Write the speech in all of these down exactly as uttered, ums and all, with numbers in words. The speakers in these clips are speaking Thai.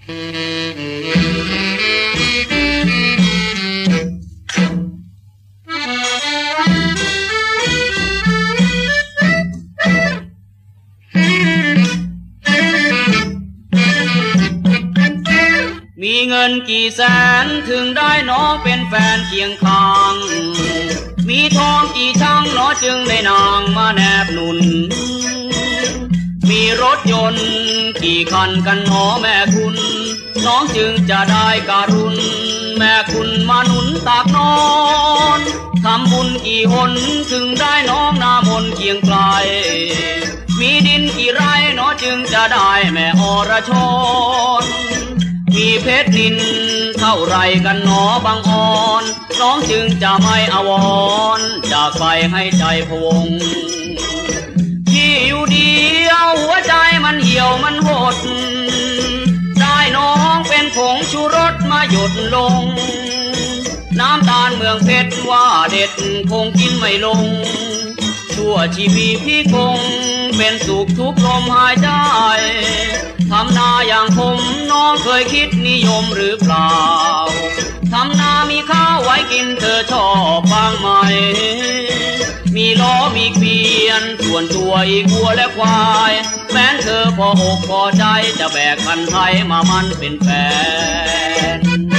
มีเงินกี่แสนถึงได้น้องเป็นแฟนเคียงข้างมีทองกี่ช่างน้อจึงได้นางมาแนบหนุนมีรถยนต์กี่คันกันน้อแม่คุณน้องจึงจะได้การุณแม่คุณมาหนุนตากนอนทำบุญกี่หนถึงได้น้องหน้ามนเคียงไกลมีดินกี่ไร่น้อจึงจะได้แม่อรชรมีเพชรนินเท่าไรกันหนอบางอ่อนน้องจึงจะไม่อาวรจากไปให้ใจพวงที่อยู่เดียวหัวใจมันเหี่ยวมันหดได้น้องเป็นผงชูรสมาหยดลงน้ำตาลเมืองเพชรว่าเด็ดคงกินไม่ลงชั่วชีวิตพี่คงเป็นสุขทุกลมหายใจทำนาอย่างผมน้องเคยคิดนิยมหรือเปล่าทำนามีข้าวไว้กินเธอชอบบ้างไหมมีล้อมีเกวียนส่วนตัวอีกวัวและควายแม้นเธอพออกพอใจจะแบกคันไถมามันเป็นแฟน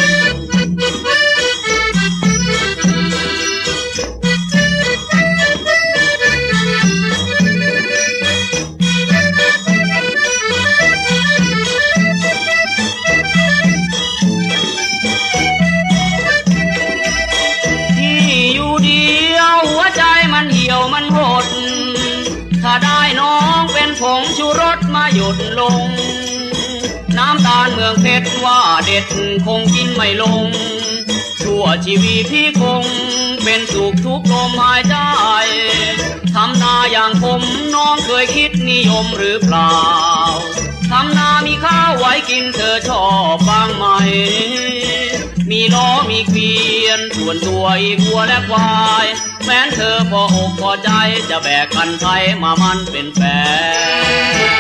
มันหดถ้าได้น้องเป็นผงชูรสมาหยดลงน้ำตาลเมืองเพชรว่าเด็ดคงกินไม่ลงชั่วชีวิตพี่คงเป็นสุขทุกลมหายใจทำนาอย่างผมน้องเคยคิดนิยมหรือเปล่าทำนามีข้าวไว้กินเธอชอบบ้างไหมมีล้อมีเกวียนส่วนตัวอีกวัวและควายแม้นเธอพออกพอใจจะแบกคันไถมามันเป็นแฟน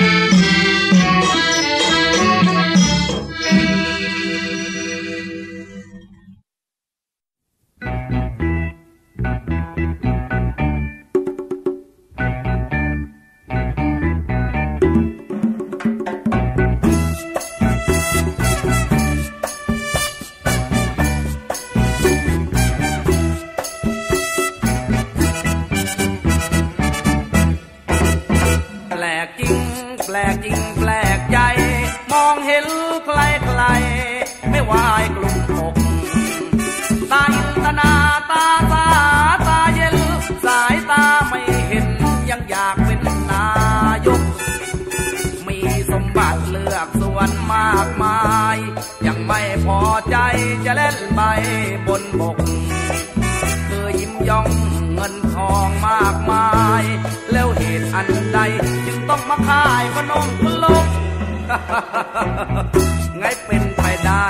แปลกจริงแปลกใจมองเห็นใครใครไม่วายกลุ่มอกตาอินตนาตาตาตาเย็นสายตาไม่เห็นยังอยากเป็นนายกมีสมบัติเลือกสวนมากมายยังไม่พอใจจะเล่นไปบนบกเคยยิ้มย่องเงินทองมากมายแล้วเหตุอันใดจึงต้องมาขายขนมพะโล้ไงเป็นไปได้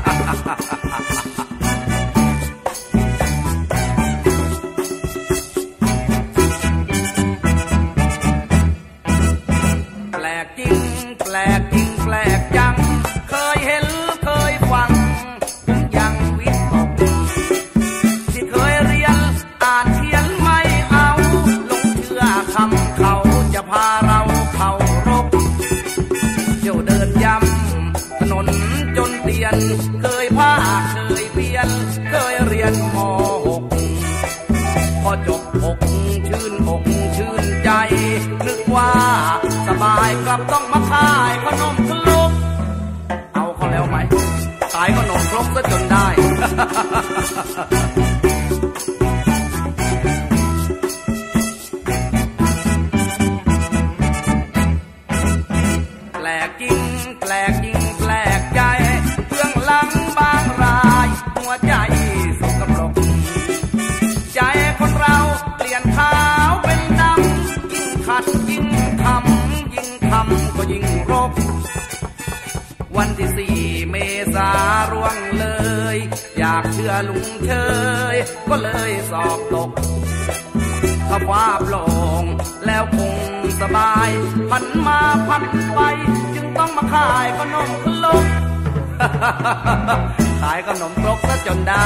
แปลกจริงแปลกจริงแปลกจังเคยเห็นเคยฟังผมยังวิตกที่เคยเรียนอ่านเขียนไม่เอาหลงเชื่อคำเขาจะพาเราเข้ารบเที่ยวเดินย้ำถนนจนเตียนเคยพาเคยเพียนเคยเรียนม.หกพอจบอกชื่นอกชื่นใจนึกว่าสบายกลับต้องมาขายขนมครกเอาเขาแล้วไหมขายขนมครกซะจนได้ แปลกจริงแปลกจริงแปลกใจเบื้องหลังบางรายหัวใจสกปรกใจคนเราเปลี่ยนขาวเป็นดำยิ่งขัดยิ่งทำยิ่งทำก็ยิ่งรบวันที่สี่เมษาร่วงเลยอยากเชื่อลุงเชยก็เลยสอบตกถ้าว่าโปร่งแล้วคงสบายพันมาพันไปจึงต้องมาขายขนมครกขายขนมครกซะจนได้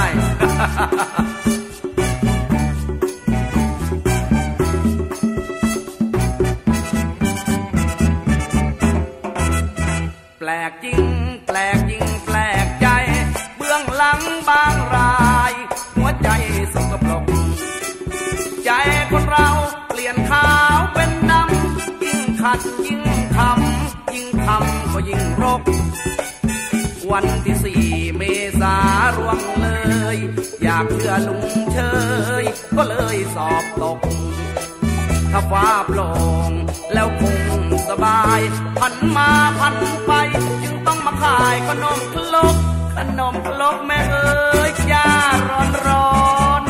แปลกจริงแปลกจริงแปลกใจเบื้องหลังบางรายหัวใจสกปรกใจคนเราเปลี่ยนขาวเป็นดำยิ่งขัดยิ่งทำยิ่งทำก็ยิ่งรกวันที่สี่เมษาร่วงเลยอยากเชื่อลุงเชยก็เลยสอบตกถ้าฟ้าโปร่งแล้วคงสบายพันมาพันไปจึงต้องมาขายขนมครกขนมครกแม่เอ๋ยจ้าร้อนร้อน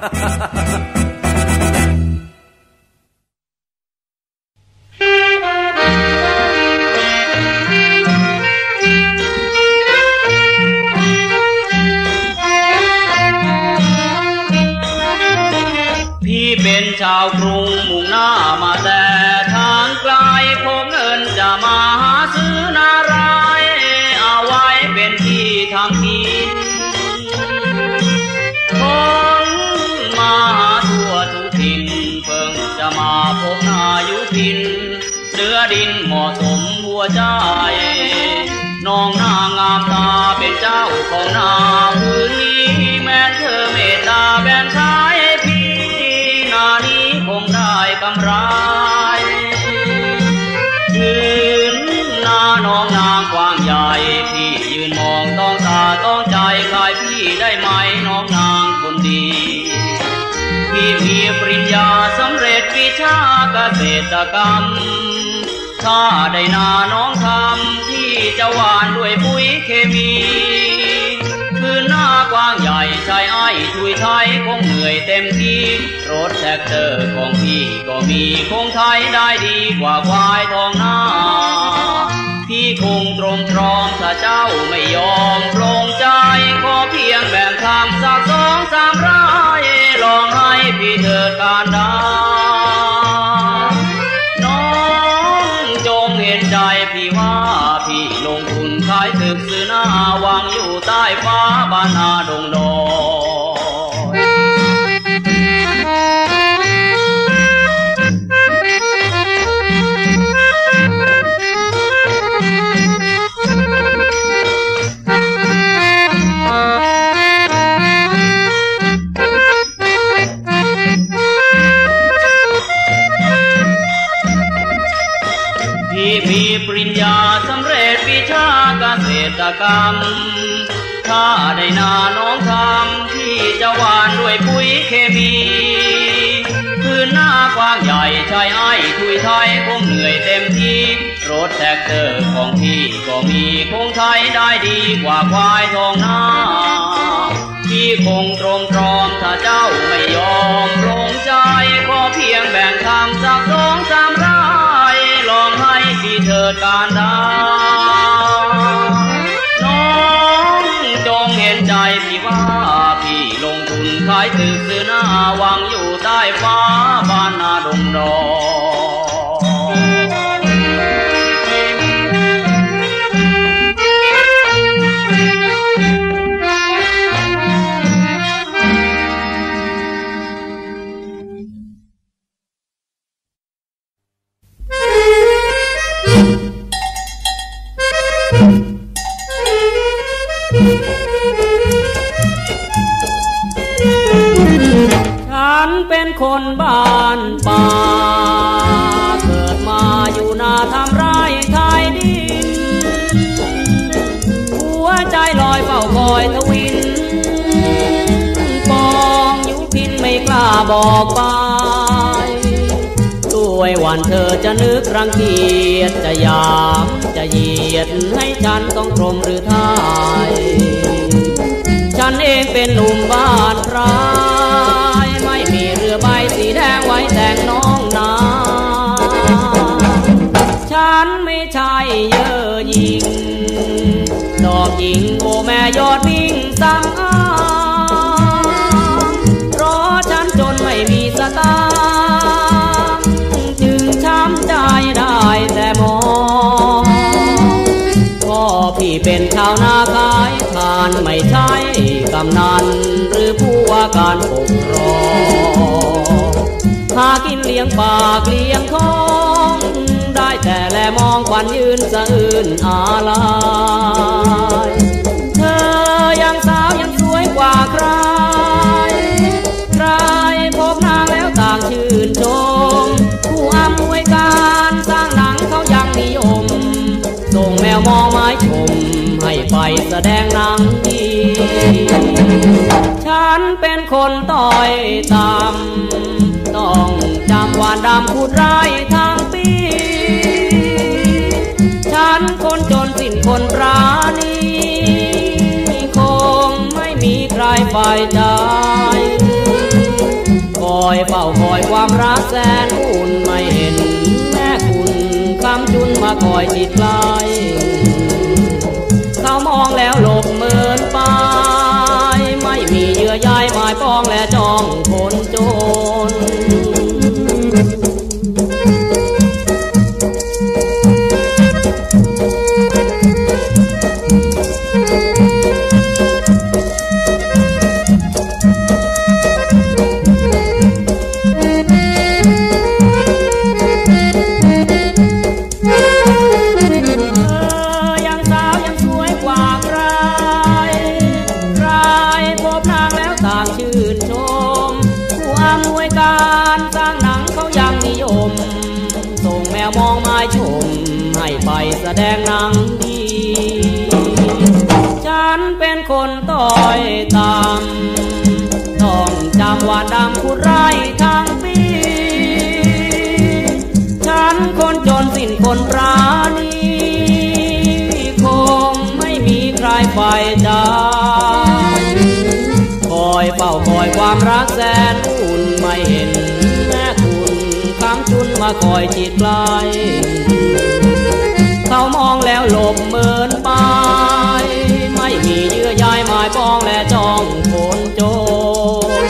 พี่เป็นชาวกรุงมุ่งหน้ามาแต่ทางไกลพกเงินจะมาหาซื้อนารายเอาไว้เป็นที่ทำกินคนมาหาทั่วทุกถิ่นเพิ่งจะมาพบนายุพินเนื้อดินเหมาะสมหัวใจน้องนางงามตาเป็นเจ้าของนาพื้นนี้แม้เธอเมตตาแบ่งใช้พี่นานี้คงได้กำไรยืนหน้าน้องนางกว้างใหญ่พี่ยืนมองต้องตาต้องใจขายพี่ได้ไหมน้องนางคนดีพี่มีปริญญาสำเร็จวิชาเกษตรกรรมถ้าได้นาน้องทำที่จะหวานด้วยปุ๋ยเคมีคือหน้ากว้างใหญ่ชายอ้อยทุยไทยคงเหนื่อยเต็มที่รถแท็กเตอร์ของพี่ก็มีคงไทยได้ดีกว่าควายทองนาพี่คงตรงตรองถ้าเจ้าไม่ยอมปลงใจขอเพียงแบ่งทำสักสองสามไร่ลองให้พี่เถิดการดาน้องจงเห็นใจพี่ว่าพี่ลงทุนขายตึกซื้อหน้าวางอยู่ใต้ฟ้าบ้านนาดงดอยมีปริญญาสำเร็จวิชาเกษตรกรรมถ้าได้นาน้องทำที่จะหวานด้วยปุ๋ยเคมีพื้นหน้ากว้างใหญ่ชายอ้อยทุยไทยคงเหนื่อยเต็มที่รถแท็กเตอร์ของพี่ก็มีคงไทยได้ดีกว่าควายทองนาพี่คงตรงตรอมถ้าเจ้าไม่ยอมปลงใจขอเพียงแบ่งทำสักสองสามไร่ลองให้พี่เถิดการดาน้องจงเห็นใจพี่ว่าพี่ลงทุนขายตึกซื้อหน้าวางอยู่ใต้ฟ้าบ้านนาดงดอยฉันเป็นคนบ้านป่าเกิดมาอยู่นาทำไร่ไถดินหัวใจลอยเฝ้าคอยทวินปองยุพินไม่กล้าบอกไปด้วยวันเธอจะนึกรังเกียจจะยามจะเหยียดให้ฉันต้องตรมหรือทายฉันเองเป็นหนุ่มบ้านพรายไม่มีเรือใบสีแดงไว้แต่งน้องนาฉันไม่ใช่เย่อหยิ่งดอกหญิงโอแม่ยอดมิ่งสังอาเพราะฉันจนไม่มีสตางค์จึงช้ำใจได้แต่มองก็เพีที่เป็นชาวนาขายทานไม่ใช่กำนันหรือผู้ว่าการปกครองหากินเลี้ยงปากเลี้ยงท้องได้แต่แลมองควันยืนสะอื้นอาลัยเธอยังสาวยังสวยกว่าใครใครพบนางแล้วต่างชื่นชมผู้อำนวยการสร้างหนังเขายังนิยมส่งแมวมองไม้ชมให้ไปแสดงหนังดีฉันเป็นคนต้อยต่ำต้องจำวานดำพูดร้ายทางปีฉันคนจนสิ้นคนปราณีคงไม่มีใครไปใจคอยเฝ้าคอยความรักแสนอุ่นไม่เห็นแม่คุณคำจุนมาคอยติดไกลเขามองแล้วหลบเมินไปไม่มีเยื่อใยหมายปองและจ้องคนจนมองไม้ชมให้ไปแสดงหนังดีฉันเป็นคนต้อยต่ำต้องจำว่าดำพูดร้ายทางปีฉันคนจนสิ้นคนปราณีคงไม่มีใครไปได้คอยเฝ้าคอยความรักแสนอุ่นไม่เห็นแม่คุณคำจุนมาคอยจิตไกลเขามองแล้วหลบเมินไปไม่มีเยื่อใยหมายปองและจ้องคนจน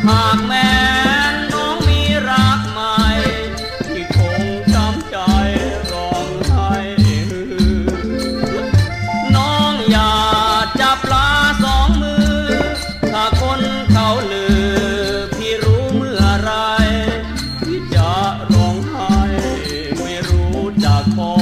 หากแม้น้องมีรักใหม่ที่คงช้ำใจร้องไห้น้องอย่าจับปลาสองมือถ้าคนเขาลือพี่รู้เมื่อไรพี่จะร้องไห้ไม่รู้จักพอ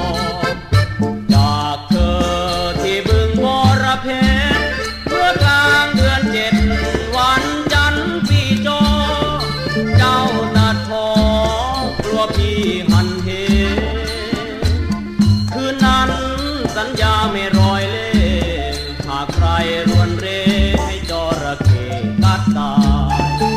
จากเธอที่บึงบรเพชรเมื่อกลางเดือนเจ็ดวันจันทร์ปีจอเจ้าตัดพอกลัวพี่หันเหคืนนั้นสัญญาไม่รอยเล่หากใครรวนเรให้จระเข้กัดตาย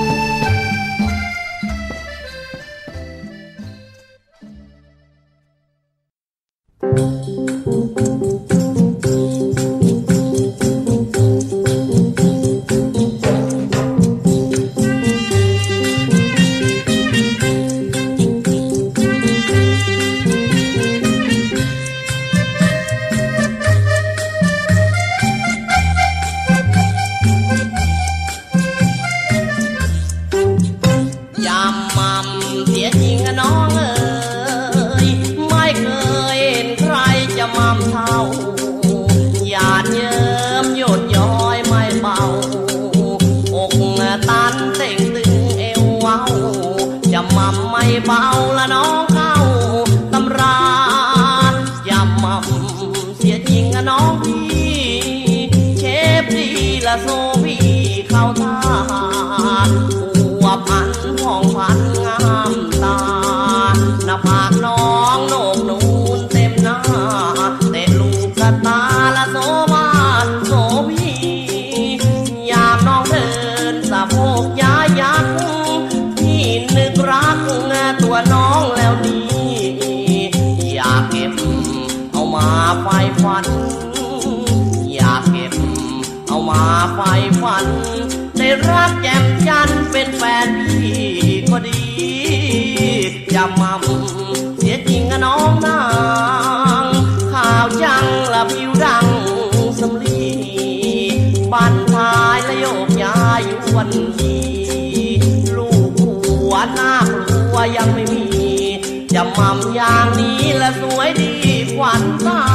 เบาละน้องเข้าตำราอย่ามั่มเสียจริงอะน้องพี่เชฟดีละโซบีเข้าท่าหัวพันห้องพันงามตาหน้าผากน้องโหนกนูนเต็มหน้าเตะลูกกระตาละโซมาโซบียามน้องเดินสะโพกย้ายยักพี่นึกรักตัวน้องแล้วนี่อยากเก็บเอามาไฟฝันอยากเก็บเอามาไฟฝันได้รักแจ่มจันทร์เป็นแฟนพี่ก็ดีอย่ามั่มเสียจริงอะน้องนางข่าวจังละผิวดังสำลีบ้านท้ายและโยกย้ายวันดีลูกหัวหน้ากลัวยังไม่มีจะมั่มอย่างนี้ละสวยดีขวัญตา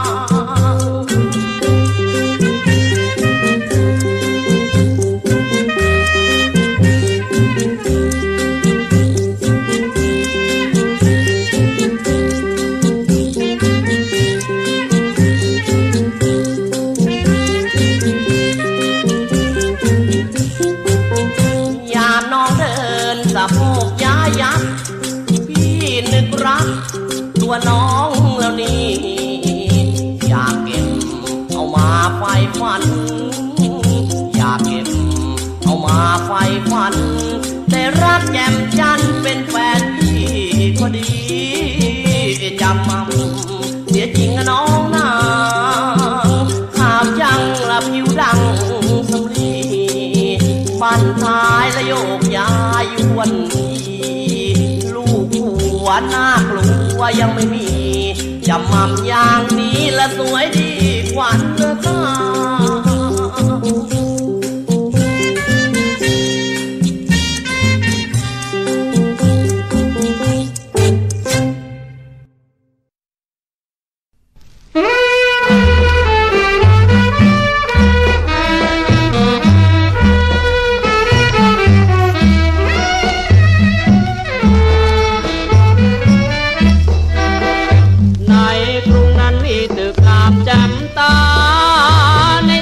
ตัวน้องแล้วนี่อยากเก็บเอามาไฟฝันอยากเก็บเอามาไฟฝันได้รักแจ่มจันทร์เป็นแฟนพี่ก็ดีจำมั่มเสียจริงอะน้องนางข่าวจังละผิวดังสำลีบ้านท้ายและโยกย้ายวันนี้ลูกหัวหน้ากลัวยังไม่มีจะมั่มอย่างนี้ละสวยดีขวัญตาใน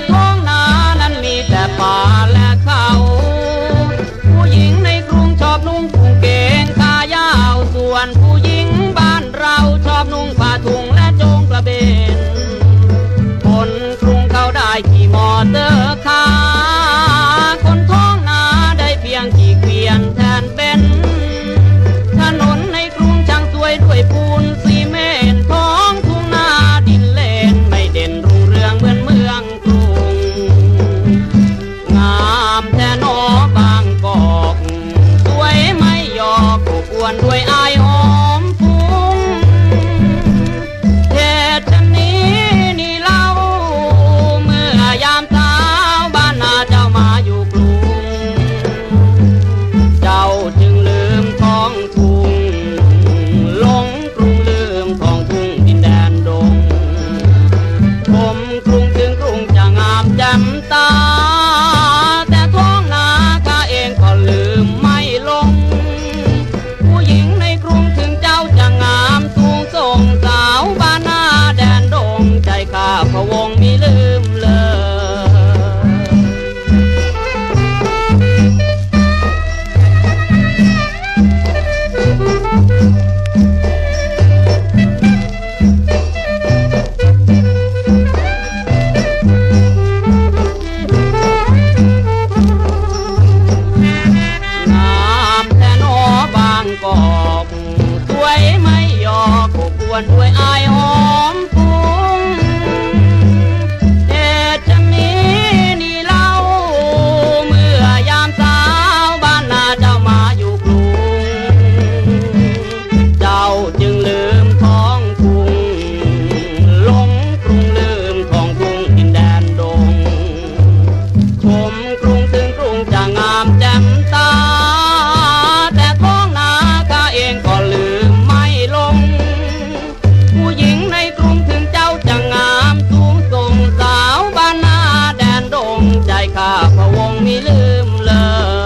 ข้าพะวงมิลืมเลย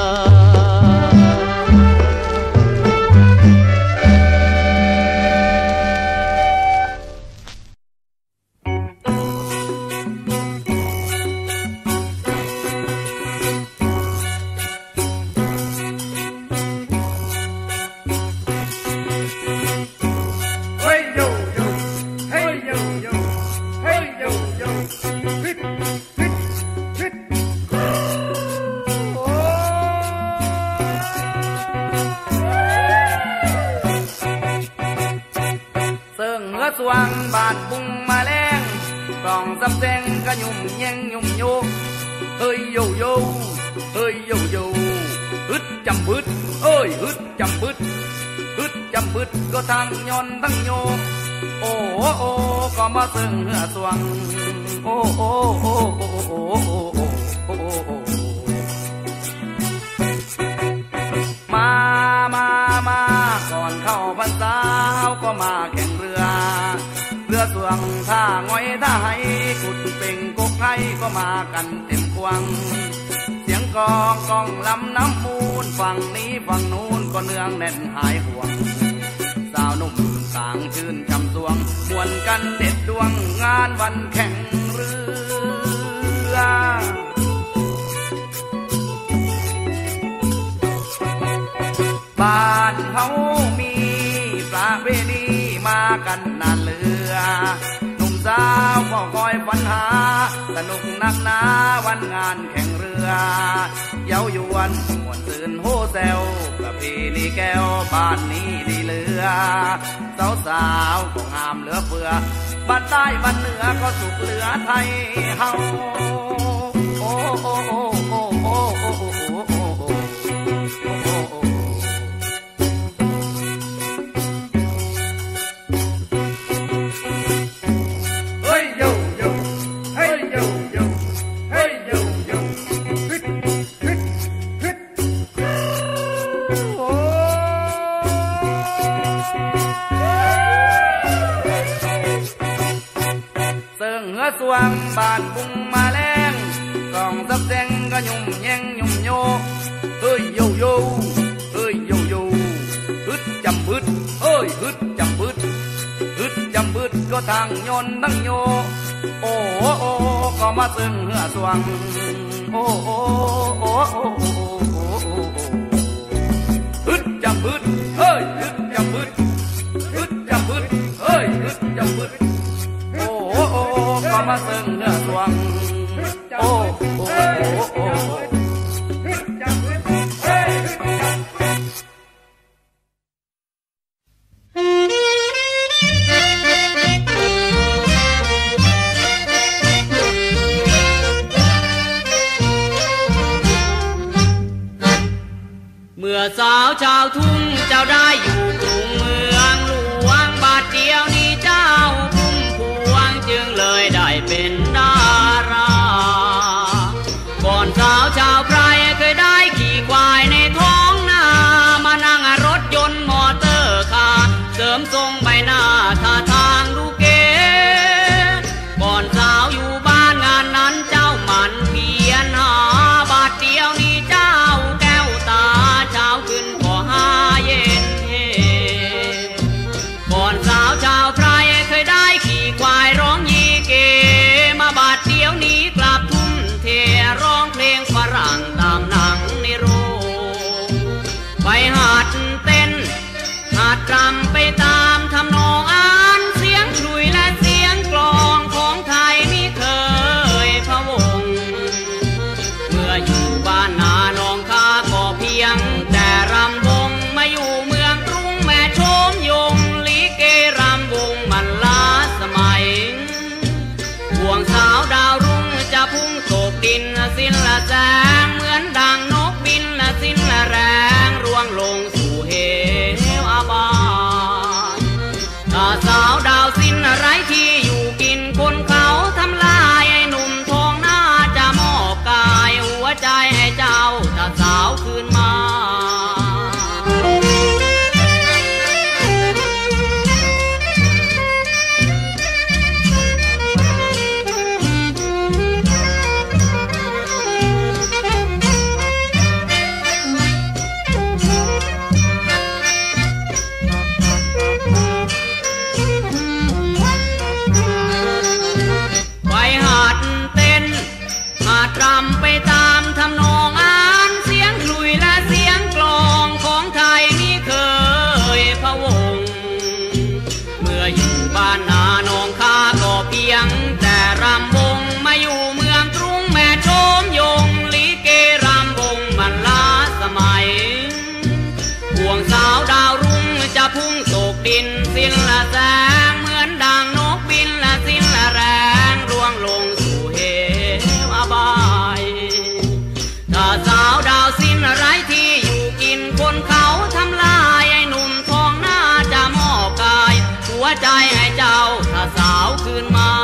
สว่างบาดบุงมาแรงกล่องซับแซงกระยุ่มแยงยุ่มโยเฮ้ยโยโย่เฮ้ยโยโย่ฮึดจำบึดเอ้ยฮึดจำบึดฮึดจำบึดก็ทางย้อนทั้งโยโอ้โอ้ก็มาเสื่องเหือสว่างโอ้โอ้โอ้โอ้โอ้โอ้โอ้มามามาก่อนเข้าพรรษาก็มาแข่งเรือเรือสวงท่าง้อยท่าไหกุดเป่งกกไห้ก็มากันเต็มกวางเสียงกองกองลำน้ำมูลฝั่งนี้ฝั่งนู้นก็เนืองแน่นหายห่วงสาวหนุ่มต่างชื่นจำสวงมวนกันเด็ดดวงงานวันแข่งเรือบ้านเขามีประเพณีมากันนานเลือหนุ่มสาวก็คอยฝันหาสนุกนักหนาวันงานแข่งเรือเย้ายวนม่วนซื่นโฮแซวประเพณีแก้วบ้านนี้ดีเลือสาวสาวก็งามเหลือเฟือบ้านใต้บ้านเหนือก็สุขเหลือไทยเฮาโอ้โอ้โอ้โอ้โอ้โอ้โอ้โอ้สว่างบานบุงมาแรงกล่องซับแดงก็ยุ่มแยงยุ่มโยเฮ้ยโยโย่เฮ้ยโยโย่ฮึดจำบึดเฮ้ยฮึดจำบึดฮึดจำบึดก็ทางยนทั้งโยโอ้โอ้ก็มาตึงเหือสว่างโอ้โอ้โอ้โอ้ฮึดจำบึดเฮ้ยฮึดจำบึดฮึดจำบึดเฮ้ยฮึดจำบึดก็มาเสื่องเนื้อสวงโอ้โอ้โอ้เมื่อสาวชาวทุ่งเจ้าได้อยู่กรุงเมืองหลวงบาดเดียวนี้เจ้าจึงเลยได้เป็นดาราก่อนสาวชาวไพรเคยได้ขี่ควายในท้องนามานั่งรถยนต์มอเตอร์คาร์เสริมทรงใบหน้าท่าทางดูเก๋ก่อนสาวอยู่บ้านงานนั้นเจ้ามันเพียรหาบาดเดียวนี้เจ้าแก้วตาเช้าขึ้นก็หาเย็นก่อนสาวชาวไพรเคยได้ขี่ควายร้องยีเกมาบาดเดียวนี้กลับทุ่มเทร้องเพลงฝรั่งตามหนังในโรงไปหัดเต้นหัดรำไปตามทำนองอ่านเสียงขลุ่ยและเสียงกลองของไทยไม่เคยพะวงเมื่ออยู่บ้านนาหนองคาก็เพียงแต่รำวงมาอยู่เมืองกรุงแม่ชมยงลิเกรำวงมันล้าสมัยห่วงสาวดาวรุ่งจะพุ่งตกดินสิ้นละแสงเหมือนดังนกบินละสิ้นละแรงร่วงลงสู่เหวอาบานถ้าสาวดาวสิ้นไร้ที่อยู่กินคนเขาทำลายไอ้หนุ่มทองหน้าจะมอบกายหัวใจให้เจ้าถ้าสาวคืนมาตามทำนองอ่านเสียงขลุ่ยและเสียงกลองของไทยนี่เคยพะวงเมื่ออยู่บ้านนาหนองคาก็เพียงแต่รำวงมาอยู่เมืองกรุงแม่ชมยงลิเกรำวงมันล้าสมัยห่วงสาวดาวรุ่งจะพุ่งตกดินสิ้นละแสงเหมือนดังนกบินละสิ้นละแรงร่วงลงสู่เหวอบายถ้าสาวดาวสิ้นไร้ที่อยู่กินคนเขาทำลายไอ้หนุ่มทองหน้าจะมอบกายหัวใจให้เจ้าถ้าสาวคืนมา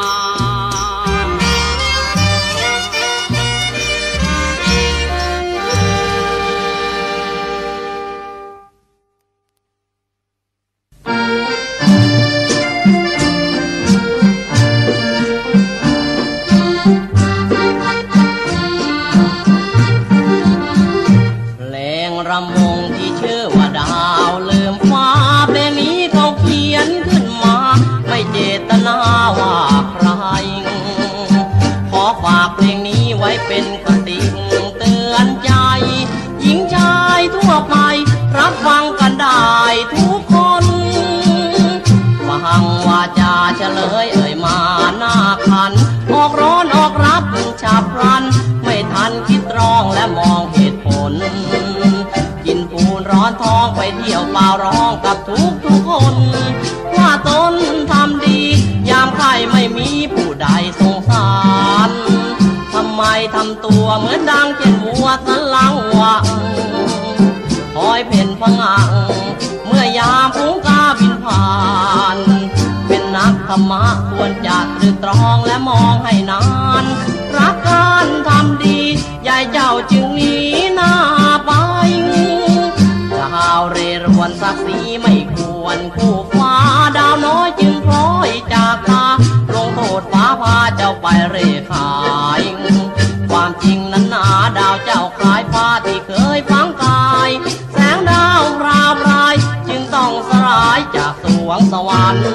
รำวงที่ชื่อว่าดาวลืมฟ้าเพลงนี้เขาเขียนขึ้นมาไม่เจตนาว่าใครขอฝากเพลงนี้ไว้เป็นคติเตือนใจหญิงชายทั่วไปรับฟังกันได้ทุกคนฟังว่าจะเฉลยเอ่ยมาหน้าขันออกร้อนออกรับฉับพลันไม่ทันคิดร้องและมองเหตุผลกินปูนร้อนท้องไปเที่ยวเปล่าร้องกับทุกทุกคนว่าตนทำดียามใครไม่มีผู้ใดสงสารทำไมทำตัวเหมือนดังเช่นวัวสันหลังวังคอยเพ่นพงังเมื่อยามฝูงกาบินผ่านเป็นนักธรรมะควรจะตรึกตรองและมองให้นานรักการทำดียายเจ้าจึงหนีหน้าไปดาวเรรวนศักดิ์ศรีไม่ควรคู่ฟ้าดาวน้อยจึงพลอยจากตาลงโทษฟ้าพาเจ้าไปเร่ขายความจริงนั้นหนาดาวเจ้าคล้ายฟ้าที่เคยฟังกายแสงดาวราวรายจึงต้องสลายจากสวงสวรรค์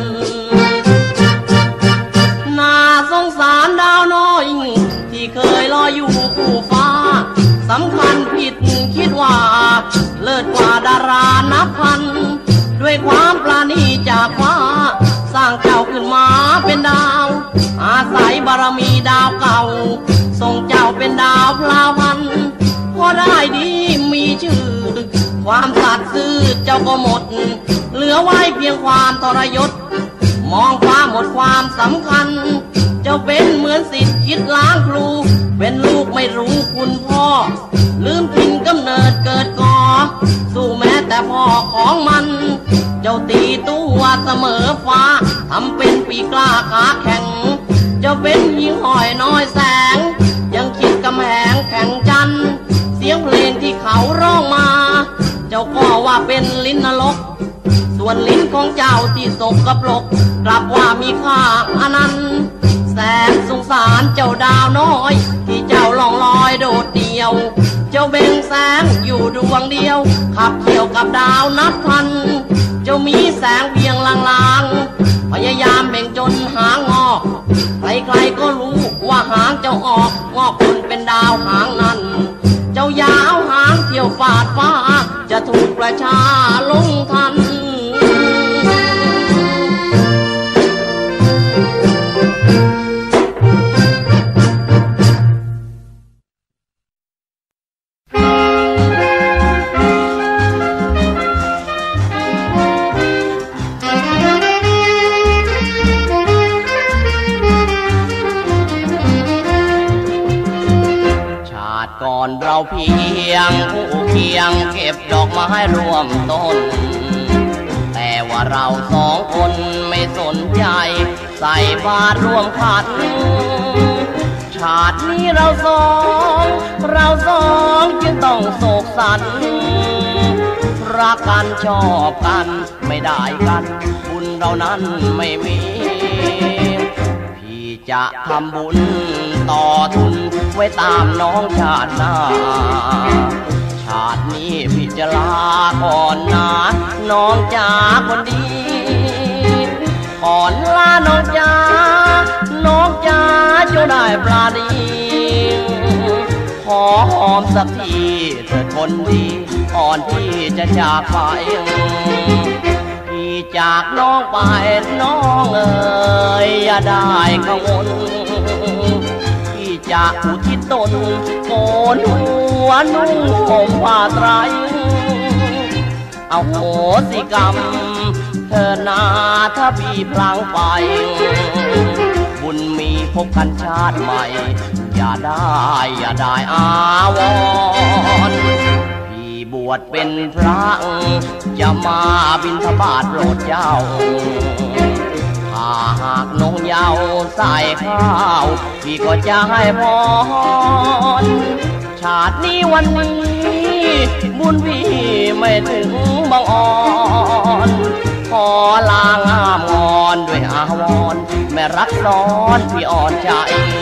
น่าสงสารดาวน้อยที่เคยลอยอยู่คู่ฟ้าสำคัญผิดคิดว่าเลิศกว่าดารานับพันด้วยความปราณีจากฟ้าสร้างเจ้าขึ้นมาเป็นดาวอาศัยบารมีดาวเก่าส่งเจ้าเป็นดาวพลาวันพอได้ดีมีชื่อความสัตย์ซื่อเจ้าก็หมดเหลือไว้เพียงความทรยศมองฟ้าหมดความสำคัญเจ้าเป็นเหมือนศิษย์คิดล้างครูเป็นลูกไม่รู้คุณพ่อลืมถิ่นกำเนิดเกิดก่อสู้แม้แต่พ่อของมันเจ้าตีตัวเสมอฟ้าทำเป็นปีกล้าขาแข็งเจ้าเป็นหญิงหอยน้อยแสงยังคิดกำแหงแข่งจันเสียงเพลงที่เขาร้องมาเจ้าก็ว่าเป็นลิ้นนรกส่วนลิ้นของเจ้าที่สกปรกกลับว่ามีค่าอนันต์แสนสงสารเจ้าดาวน้อยที่เจ้าล่องลอยโดดเดี่ยวเจ้าเบ่งแสงอยู่ดวงเดียวขับเกี่ยวกับดาวนับพันเจ้ามีแสงเพียงลางๆพยายามเบ่งจนหางงอกใครๆก็รู้ว่าหางเจ้าออกงอกจนเป็นดาวหางนั้นเจ้ายาวหางเที่ยวฟาดฟ้าจะถูกประชาลงทันอนเราเพียงคู่เคียงเก็บดอกไม้ร่วมต้นแต่ว่าเราสองคนไม่สนใจใส่บาตรร่วมขันชาตินี้เราสองเราสองจึงต้องโศกสันรักกันชอบกันไม่ได้กันบุญเรานั้นไม่มีพี่จะทำบุญต่อทุนไว้ตามน้องชาติหน้าชาตินี้พี่จะลาก่อนนะน้องจ๋าคนดีก่อนลาน้องจ๋าน้องจ๋าเจ้าได้ปลาดีขอหอมสักทีเถิดคนดีก่อนที่จะจากไปพี่จากน้องไปน้องเอ๋ยอย่าได้กังวลพี่จะอุทิศตนโกนหัวนุ่งห่มผ้าไตรเอาโหสิกรรมเธอนาถ้าพี่พลางไปบุญมีพบกันชาติใหม่อย่าได้อย่าได้อาวรณ์พี่บวชเป็นพระจะมาบิณฑบาตโปรดเจ้าถ้าหากน้องเยาว์ใส่ข้าวพี่ก็จะให้พรชาตินี้วันนี้บุญพี่ไม่ถึงบางอ่อนขอลางามงอนด้วยอาวรณ์แม่รักซ้อนพี่อ่อนใจ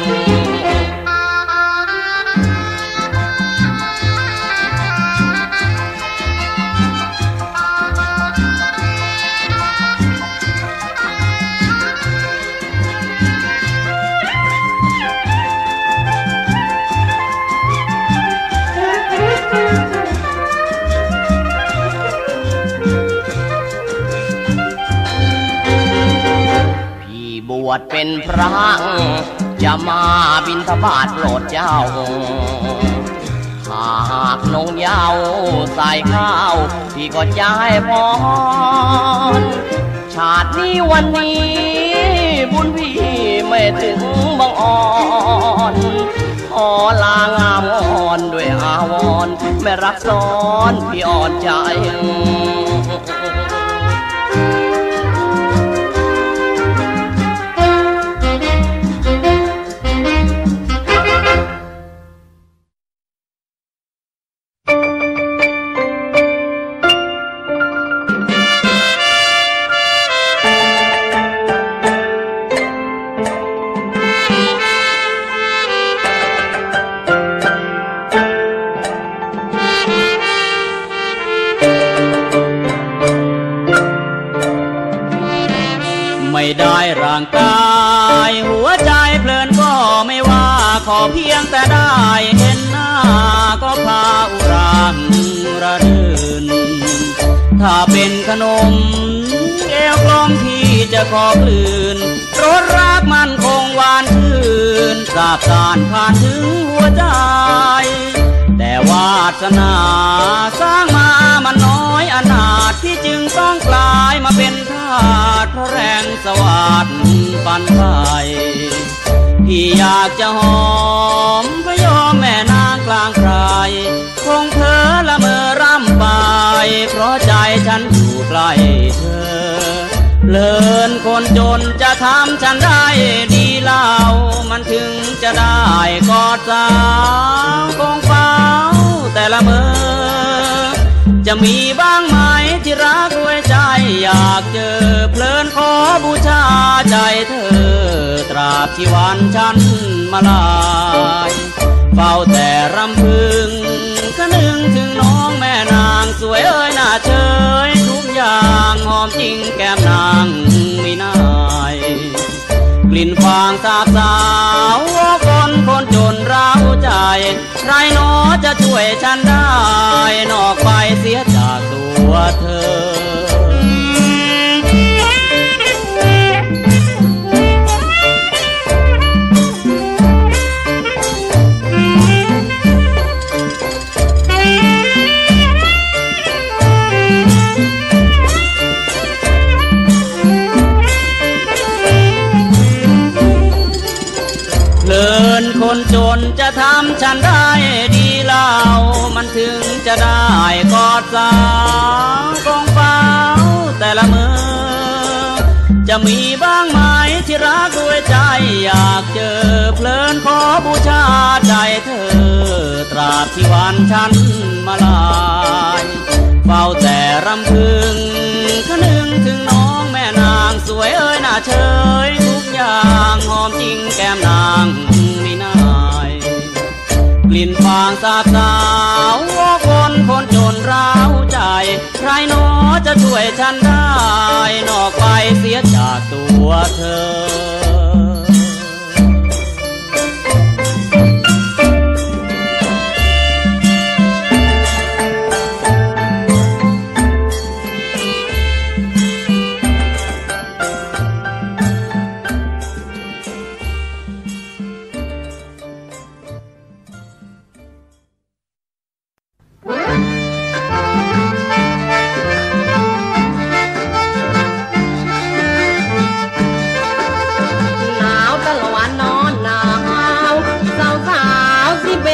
บวชเป็นพระจะมาบิณฑบาตโปรดเจ้าหากน้องเยาว์ใส่ข้าวพี่ก็จะให้พรชาตินี้วันนี้บุญพี่ไม่ถึงบางอ่อนขอลางามอ่อนด้วยอาวรณ์ไม่รักซ้อนพี่อ่อนใจไม่ได้ร่างกายหัวใจเพลินก็ไม่ว่าขอเพียงแต่ได้เห็นหน้าก็พาอุราระรื่นถ้าเป็นขนมแก้วกล่อมที่จะขอคลื่นรสรักมันคงหวานชื่นสาบสานผ่านถึงหัวใจแต่วาสนาสร้างมามันน้อยอนาถที่จึงต้องกลายมาเป็นทาสเพราะแรงสวัสดิ์ปันไปพี่อยากจะหอมพระยอมแม่นางกลางใครคงเพ้อละเมอร่ำไปเพราะใจฉันอยู่ใกล้เธอเพลินคนจนจะทำฉันได้ดีเล่ามันถึงจะได้กอดสาวคงเฝ้าแต่ละเมื่อจะมีบ้างไหมที่รักด้วยใจอยากเจอเพลินขอบูชาใจเธอตราบที่วันฉันมาลายเฝ้าแต่รำพึงก็นึงถึงน้องแม่นางสวยเอ้ยหน้าเฉยทุกอย่างหอมจริงแก้มนางมีนายกลิ่นฟางสาบสาวคนคนจนร้าวใจใครหนอจะช่วยฉันได้นอกไปเสียจากตัวเธอคนจนจะทำฉันได้ดีเล่ามันถึงจะได้กอดสาวกองเฝ้าแต่ละมือจะมีบ้างไหมที่รักด้วยใจอยากเจอเพลินขอบูชาใจเธอตราบที่วันฉันมาลายเฝ้าแต่รำพึงก็นึงถึงน้องแม่นางสวยเอ้ยหน้าเฉยทุกอย่างหอมจริงแก้มนางมีนายกลิ่นฟางสาบสาวคนคนจนร้าวใจใครหนอจะช่วยฉันได้นอกไปเสียจากตัวเธอเ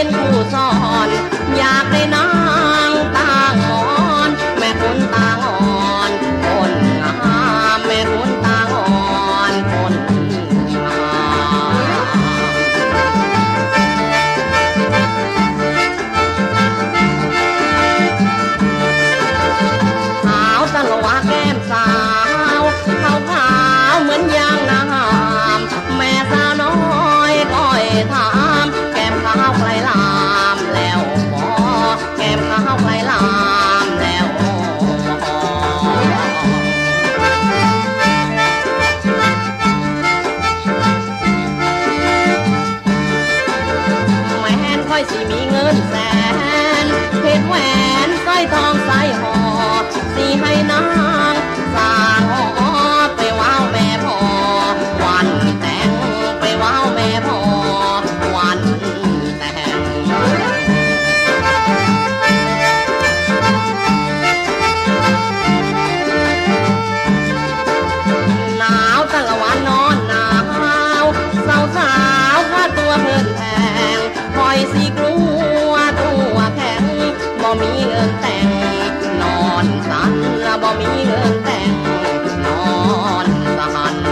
เป็นผู้สอนอยากได้นางตางอ่อนแม่คุณตางอ่อนคนงามแม่คุณตางอ่อนคนงามขาวตลวะแก้มสาวขาวขาวเหมือนยางน้ำแม่สาวน้อยก้อยถามแก้มขาวไกลลามแล้วพอแก้มขาวไกลลามแล้วพอแม่นค่อยสิมีเงินแสนเพชรแหวนสร้อยทองใส่ห่อสิให้นางสร้างห่อไปว้าวแม่พ่อวันแต่งไปว้าวแม่พ่อวันแต่งหนาวตั้งแต่วันนอนหนาวสาวสาวค่าตัวเพิ่นแพงคอยสิกลัวตัวแข็งบ่มีเงินแต่งนอนสันละบ่มีเงินแต่งนอนสัน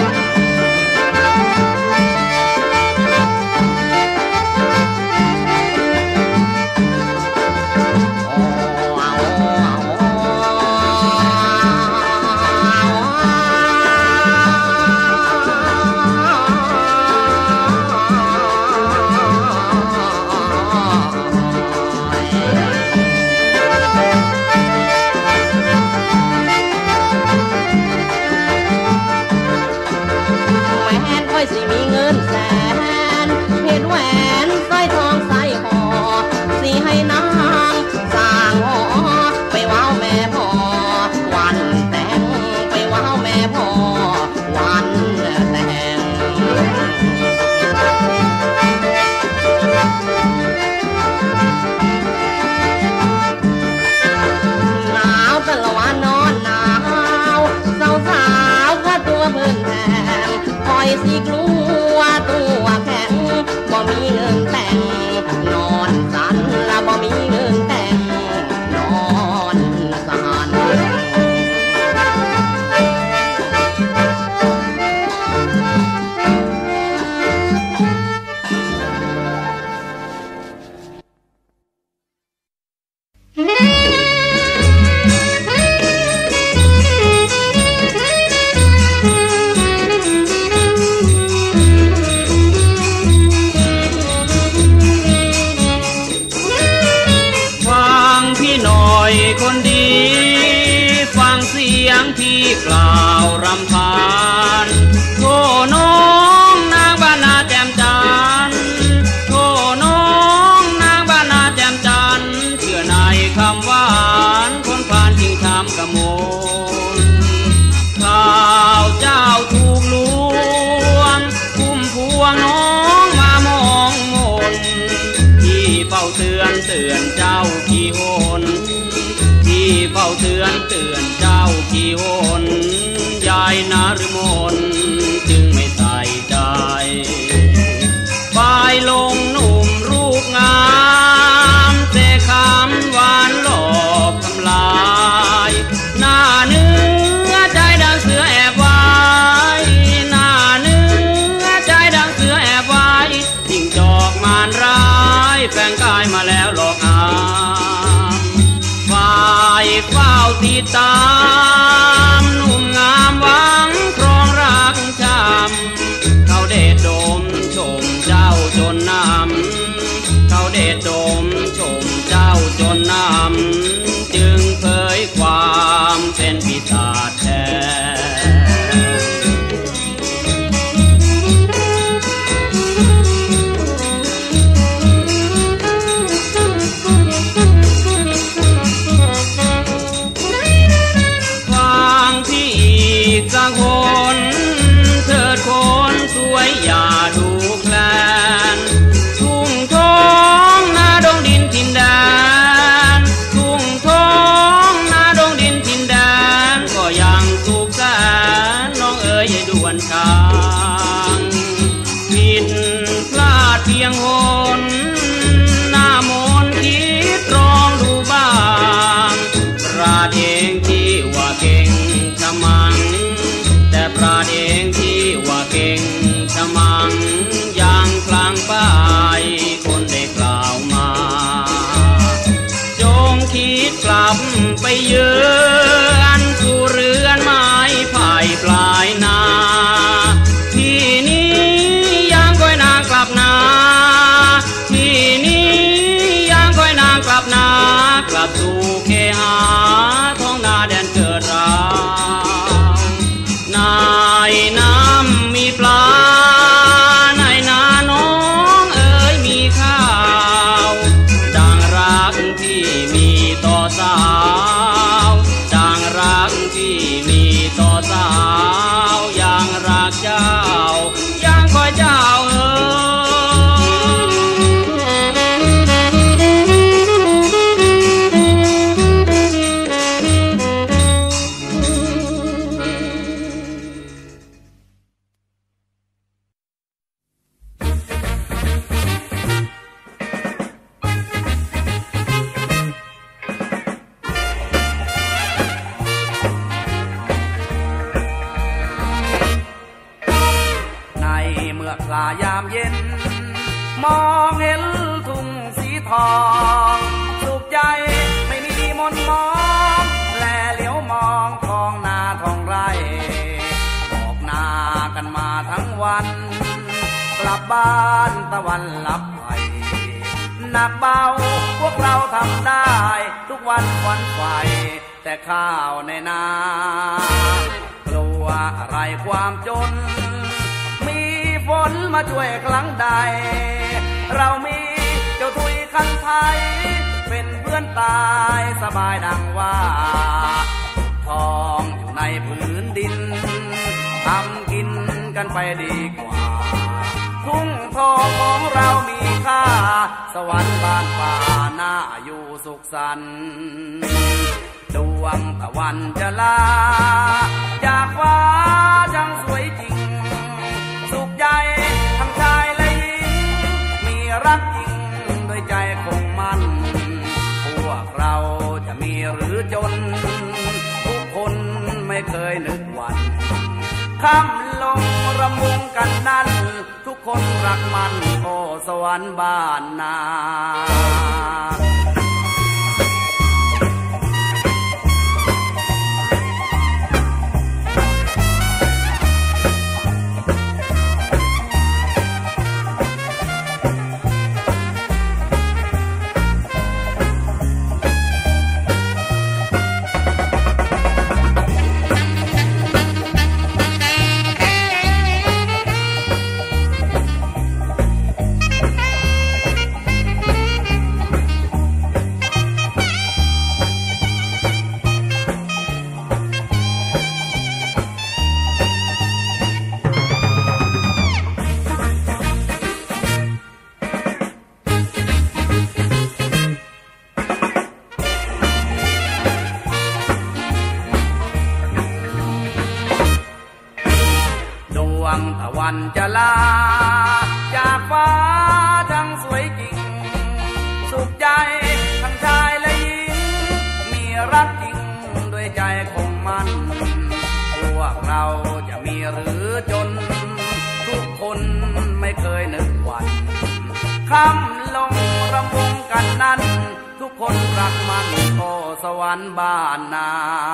ค่อยสิมีเงินแสนเพชรแหวนสร้อยทองใส่ห่อสิให้นางสร้างห่อไปว้าวแม่พ่อวันแต่งไปว้าวแม่พ่อวันแต่งหนาวตลอดวันนอนหนาวสาวสาวค่าตัวเพิ่นแพงคอยสิกลัวตัวแข็งบ่มีเงินแต่งนอนสันละบ่มีเงินแต่งนอนสันคนดีฟังเสียงที่กล่าวรำพันโทน้องนางบ้านนาแจ่มจันทร์โทน้องนางบ้านนาแจ่มจันทร์เชื่อในคำหวานคนผ่านจึงทำกระโมลข่าวเจ้าถูกลวงคุ้มพวงน้องมามองมนที่เฝ้าเตือนเตือนเจ้ากี่หนที่เฝ้าเตือนเตือนเจ้ากี่หนยายนฤมลจึงไม่ใส่ใจฝ่ายลงหนุ่มรูปงามแต่คำหวานหลอกทำลายหน้าเนื้อใจดังเสือแอบไว้หน้าเนื้อใจดังเสือแอบไว้ยิ่งจอกมารร้ายแฝงกายมาแล้วหลอกอาเฝ้าติดตามหนุ่มงามหวังครองรักจำเขาเดชโดมชมเจ้าจนน้ำเขาเดชโดมชมเจ้าจนน้ำจึงเผยความเป็นปีศาจแท้สักคนเถิดคนสวยอย่าดูแคลนทุ่งทองนาดงดินองสุขใจไม่มีมนมองแลเหลียวมองท้องนาท้องไร่ออกนากันมาทั้งวันกลับบ้านตะวันลับไปหนักเบาพวกเราทำได้ทุกวันฝันใฝ่แต่ข้าวในนากลัวอะไรความจนมีฝนมาช่วยครั้งใดเรามีเจ้าทุยคันไทยเป็นเพื่อนตายสบายดังว่าทองอยู่ในพื้นดินทำกินกันไปดีกว่าทุ่งทองของเรามีค่าสวรรค์บ้านป่าน่าอยู่สุขสันต์ดวงตะวันจะลาจากฟ้าจังสวยจริงสุขใจทั้งชายและหญิงมีรักจริงโดยใจคงมั่นพวกเราจะมีหรือจนทุกคนไม่เคยนึกหวั่นค่ำลงรำวงกันนั้นทุกคนรักมันโอ้สวรรค์บ้านนาตะวันจะลาจากฟ้าทั้งสวยจริงสุขใจทั้งชายและหญิงมีรักจริงด้วยใจคงมั่นพวกเราจะมีหรือจนทุกคนไม่เคยนึกหวั่นค่ำลงรำวงกันนั้นทุกคนรักมันโอ้สวรรค์บ้านนา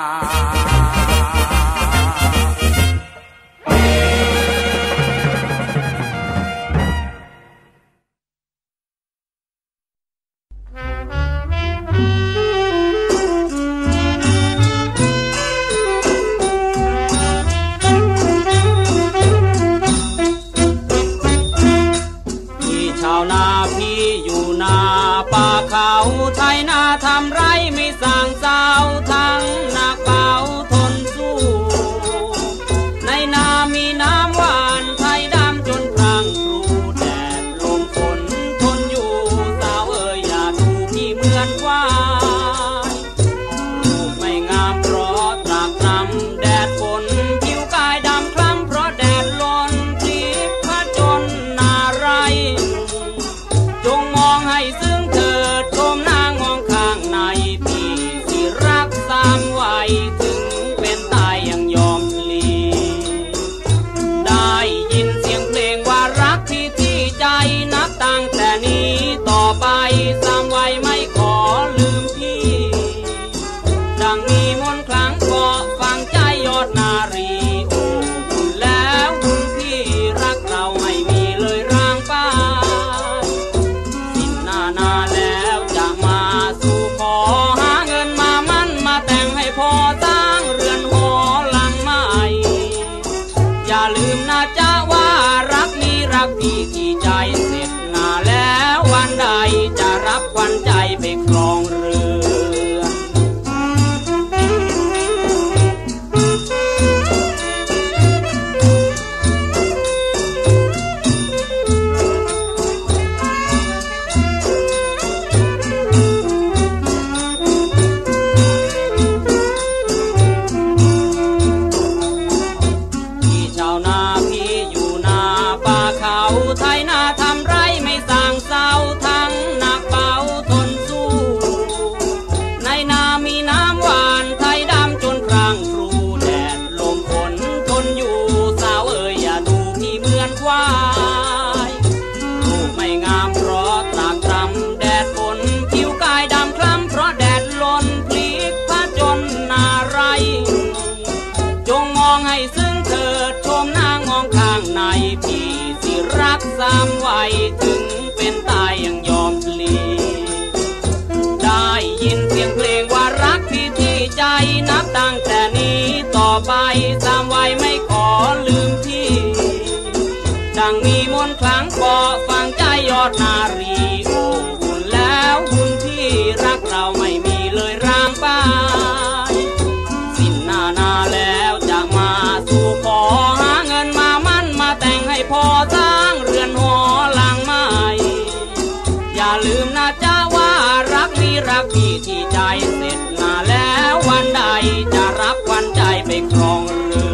ไทยนาทำไรไม่สั่งสาวทั้งหนักเบาทนสู้ในนามีน้ำหวานไทยดำจนพรางครูแดดลมฝนทนอยู่สาวเอ่ยอย่าดูพี่เหมือนควายรูปไม่งามเพราะตรากตรำแดดฝนผิวกายดำคล้ำเพราะแดดร้อนพลิกผจญนาไรจงมองให้ซึ้งเถิดชมนางมองข้างในพี่สิรักษาถึงเป็นตายยังยอมพลีได้ยินเสียงเพลงว่ารักพี่ที่ใจนับตั้งแต่นี้ต่อไปสามวัยไม่ขอลืมพี่ดังมีมนต์คลังปอฟังใจยอดนารีโอ้หุ่นแล้วหุ่นที่รักเราไม่มีเลยร่างป้ายสิ้นหน้านาแล้วจะมาสู่ขอหาเงินมามั่นมาแต่งให้พอสร้างเรือนหอหลังใหม่อย่าลืมนะจ๊ะว่ารักนี้รักพี่ที่ใจเสร็จนาแล้ววันใดจะรับวันใจไปครองเรือ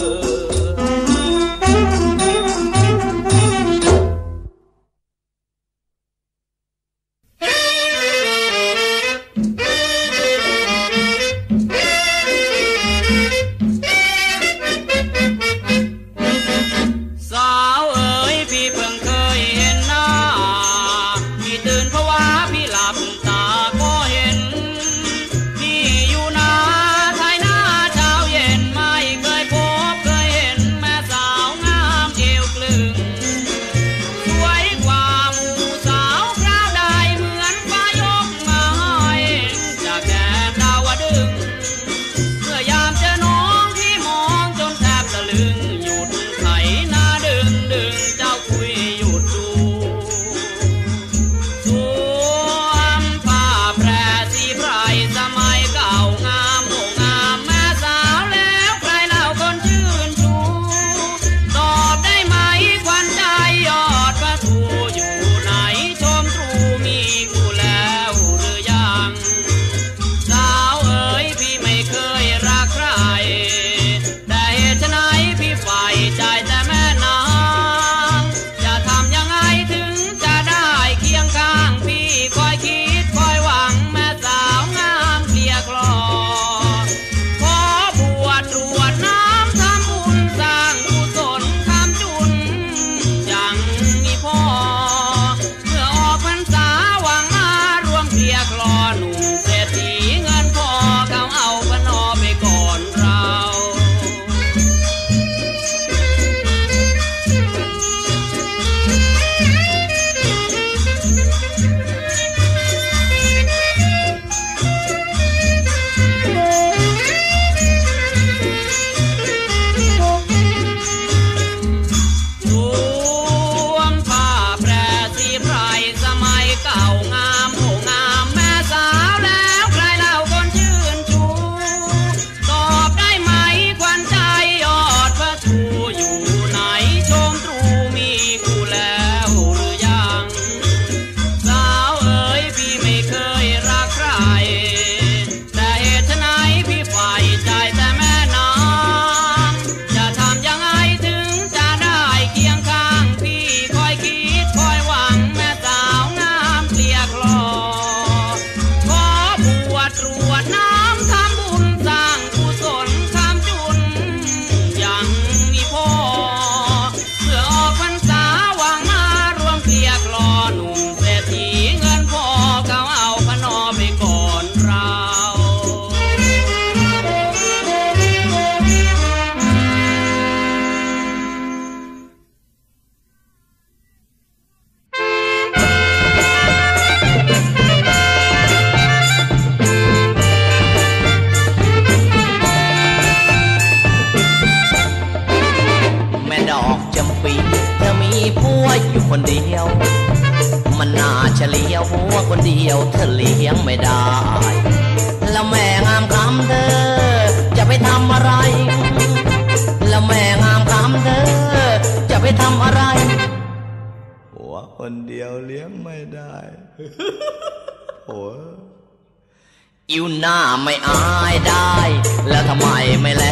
คนเดียวมันน่าเฉลียวหัวคนเดียวเธอเลี้ยงไม่ได้แล้วแม่งามคำเธอจะไปทำอะไรแล้วแม่งามคำเธอจะไปทำอะไรหัวคนเดียวเลี้ยงไม่ได้หัวอิวหน้าไม่อายได้แล้วทำไมไม่แล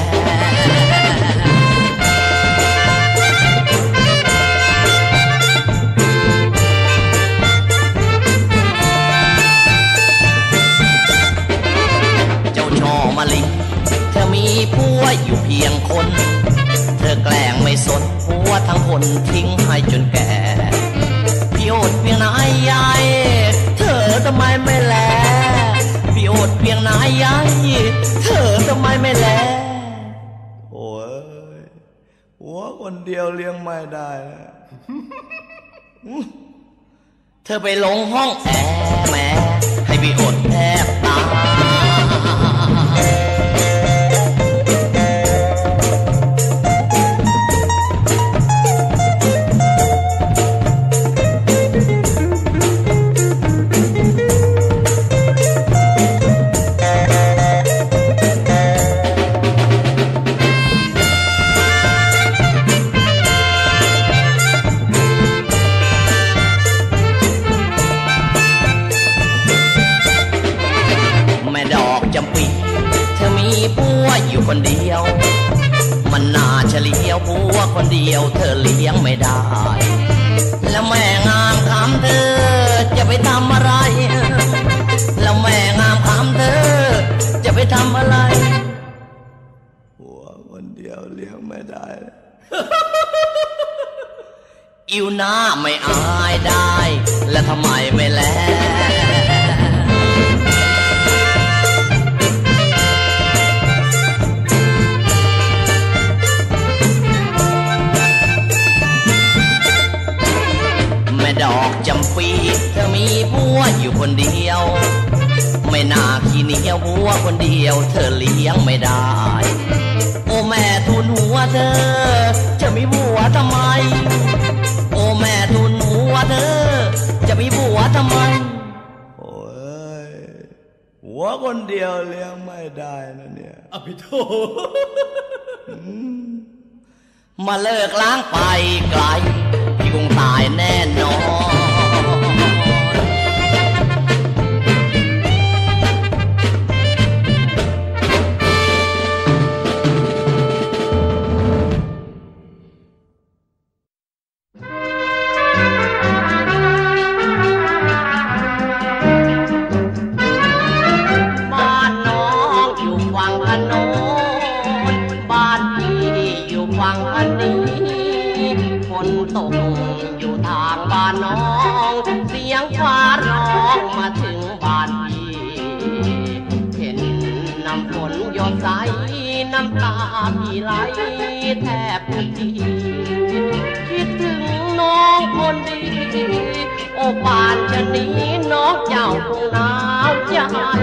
มาลิเธอมีผัวอยู่เพียงคนเธอแกล้งไม่สนผัวทั้งคนทิ้งให้จนแก่พี่โอดเพียงไหนยายเธอทำไมไม่แลพี่โอดเพียงไหนยายเธอทำไมไม่แลโอ้ยหัวคนเดียวเลี้ยงไม่ได้เธอไปลงห้องแอร์แม่ให้พี่อดแทบตายคนเดียวมันน่าเฉลียวผัวคนเดียวเธอเลี้ยงไม่ได้แล้วแม่งามคำเธอจะไปทำอะไรแล้วแม่งามคำเธอจะไปทำอะไรผัวคนเดียวเลี้ยงไม่ได้ อิวหน้าไม่อายได้แล้วทำไมไม่แลดอกจำปีเธอมีผัวอยู่คนเดียวไม่น่าขี้เหนียวผัวคนเดียวเธอเลี้ยงไม่ได้โอ้แม่ทุนหัวเธอจะมีผัวทำไมโอ้แม่ทุนหัวเธอจะมีผัวทำไมโอ้ยหัวคนเดียวเลี้ยงไม่ได้นะเนี่ยอภิโธมาเลิกล้างไปไกลพี่คงตายแน่นอนบ้านน้องอยู่ฝั่งถนนบ้านพี่อยู่ฝั่งอันนี้ฝนตกอยู่ทางบ้านน้องเสียงฟ้าร้องมาถึงบ้านพี่เห็นน้ำฝนหยดใสน้ำตาพี่ไหลแทบทุกทีคิดถึงน้องคนดีโอ้ป่านจะหนีน้องเจ้าคงหนาวใจ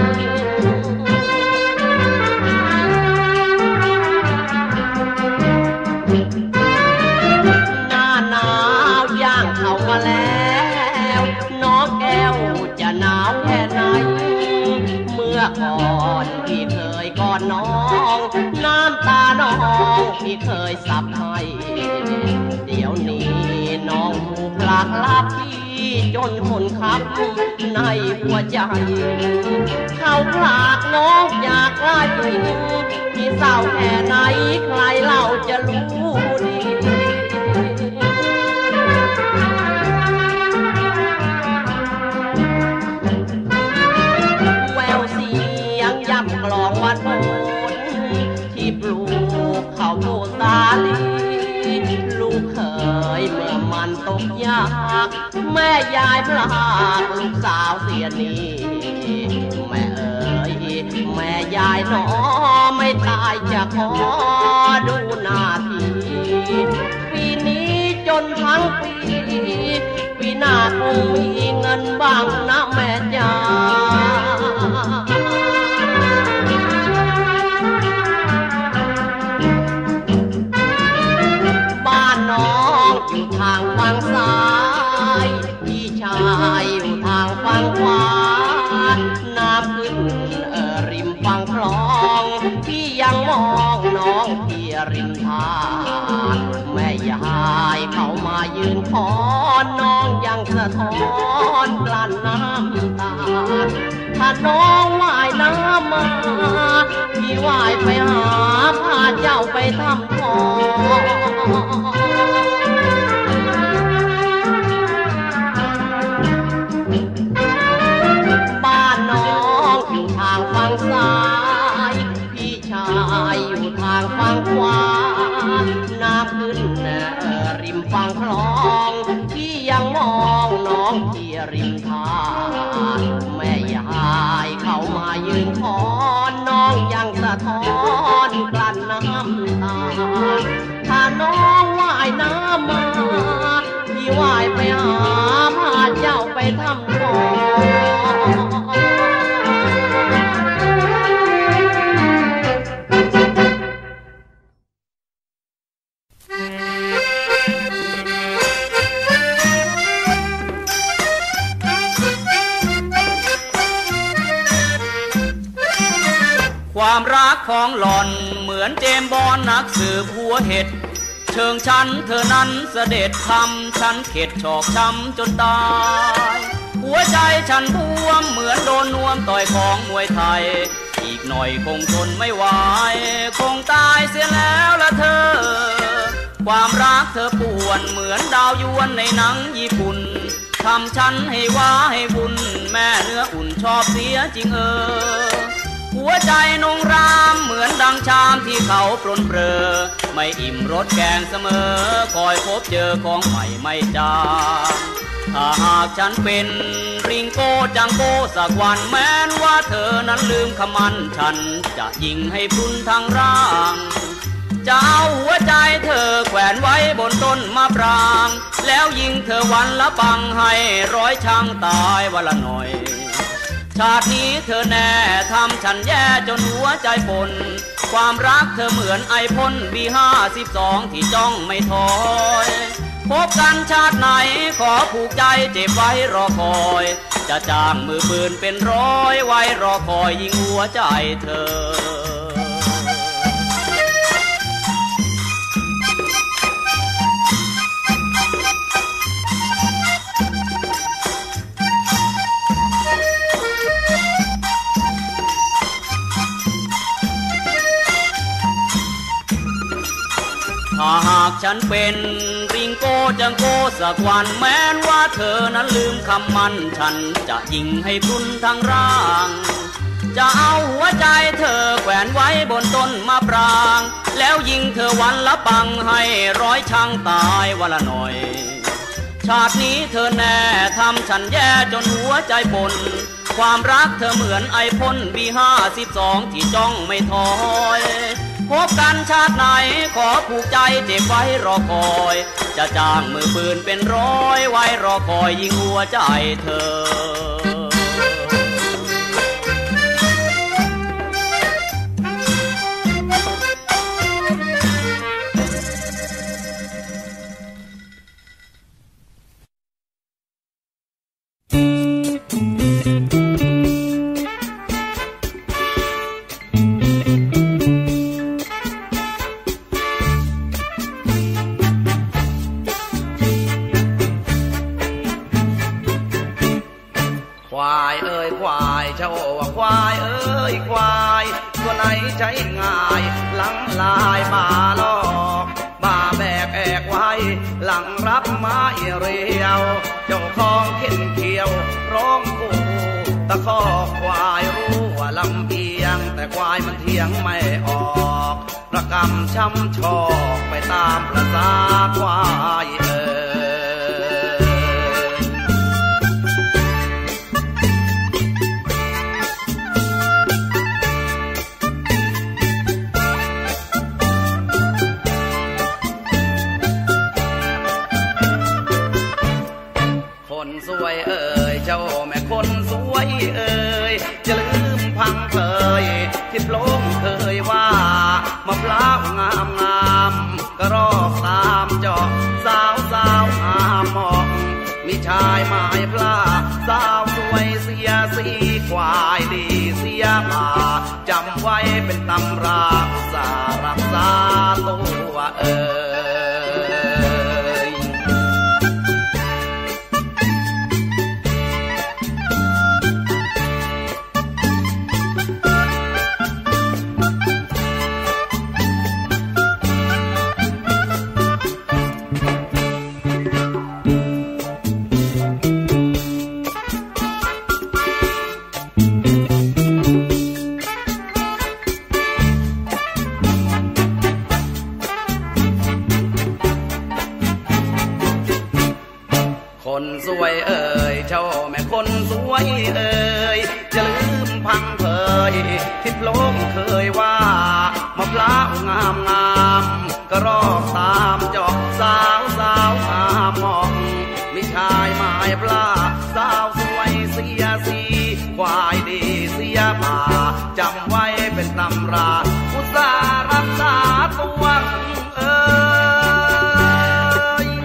เข้ามาแล้วน้องแก้วจะหนาวแค่ไหนเมื่อก่อนพี่เคยกอดน้องน้ำตาน้องพี่เคยสับให้เดี๋ยวนี้น้องถูกหลากลับพี่จนคนขับในหัวใจเข้าผลากน้องอยากไล่พี่เศร้าแค่ไหนใครเล่าจะรู้ดีกลองวันโบนที่ปลูกข้าวโพดสาลีลูกเคยเมื่อมันตกยากแม่ยายพลากลูกสาวเสียนี้แม่เอ๋ยแม่ยายน้อไม่ตายจะขอดูหน้าทีปีนี้จนทั้งปีปีหน้าคงมีเงินบ้างนะแม่จ๋าอยู่ทางฝั่งซ้ายพี่ชายอยู่ทางฝั่งขวาน้ำขึ้นเอ่อริมฝั่งคลองพี่ยังมองน้องที่ริมทางแม่ยายเขามายืนขอน้องยังสะท้อนกลั้นน้ำตาถ้าน้องว่ายน้ำมาพี่ว่ายไปหาพาเจ้าไปทำทองบ้านน้องอยู่ทางฝั่งซ้ายพี่ชายอยู่ทางฝั่งขวาน้ำขึ้นริมฝั่งคลองพี่ยังมองน้องที่ริมทางแม่ยายเขามายืนขอน้องยังสะท้อนกลั้นน้ำตาถ้าน้องว่ายน้ำมาพี่ว่ายไปหาความรักของหล่อนเหมือนเจมส์บอนด์นักสืบหัวเห็ดเชิงฉันเธอนั้นเสด็จทำฉันเข็ดชอกช้ำจนตายหัวใจฉันบวมเหมือนโดนนวมต่อยของมวยไทยอีกหน่อยคงทนไม่ไหวคงตายเสียแล้วละเธอความรักเธอป่วนเหมือนดาวยวนในหนังญี่ปุ่นทำฉันให้ว้าให้บุญแม่เนื้ออุ่นชอบเสียจริงเออหัวใจนงรามเหมือนดังชามที่เขาปรนเปรอไม่อิ่มรสแกงเสมอคอยพบเจอของใหม่ไม่จางถ้าหากฉันเป็นริงโก้จังโก้สักวันแม้นว่าเธอนั้นลืมคำมันฉันจะยิงให้พรุนทั้งร่างจะเอาหัวใจเธอแขวนไว้บนต้นมะปรางแล้วยิงเธอวันละปังให้ร้อยช่างตายวันละหน่อยชาตินี้เธอแน่ทำฉันแย่จนหัวใจปนความรักเธอเหมือนไอพ่นบีห้าสิบสองที่จ้องไม่ถอยพบกันชาติไหนขอผูกใจเจ็บไว้รอคอยจะจ้างมือปืนเป็นร้อยไว้รอคอยยิงหัวใจเธอถ้าหากฉันเป็นริงโก้จังโก้สักวันแม้นว่าเธอนั้นลืมคำมันฉันจะยิงให้พรุนทั้งร่างจะเอาหัวใจเธอแขวนไว้บนต้นมะปรางแล้วยิงเธอวันละปังให้ร้อยช่างตายวันละหน่อยชาตินี้เธอแน่ทำฉันแย่จนหัวใจปนความรักเธอเหมือนไอพ่นบีห้าสิบสองที่จ้องไม่ถอยพบกันชาติไหนขอผูกใจเจ็บไว้รอคอยจะจ้างมือปืนเป็นร้อยไว้รอคอยยิงหัวใจเธอใจง่ายหลังลายมาลอกมาแบกแอกไว้หลังรับไม้เรียวเจ้าของเข็นเขียวร้องกูตะคอกควายรู้ว่าลำเอียงแต่ควายมันเถียงไม่ออกประกำช้ำชอกไปตามประสาควายเอ๋สวยเอ่ยเจ้าแม่คนสวยเอ่ยจะลืมพังเคยที่พลงเคยว่ามะพร้าวงามงามก็รอกตามเจาะสาวสาวงามมองมีชายหมายพลาสาวสวยเสียสีควายดีเสียมาจำไว้เป็นตำราสารักษาตัวเอ่ย ทิพลมเคยว่ามะพร้าวงามงามก็รอกตามจอกสาวสาวงามมองมีชายหมายปลาสาวสวยเสียสีควายดีเสียมาจำไว้เป็นตำราอุตสาห์รักษาตัวเอ้ย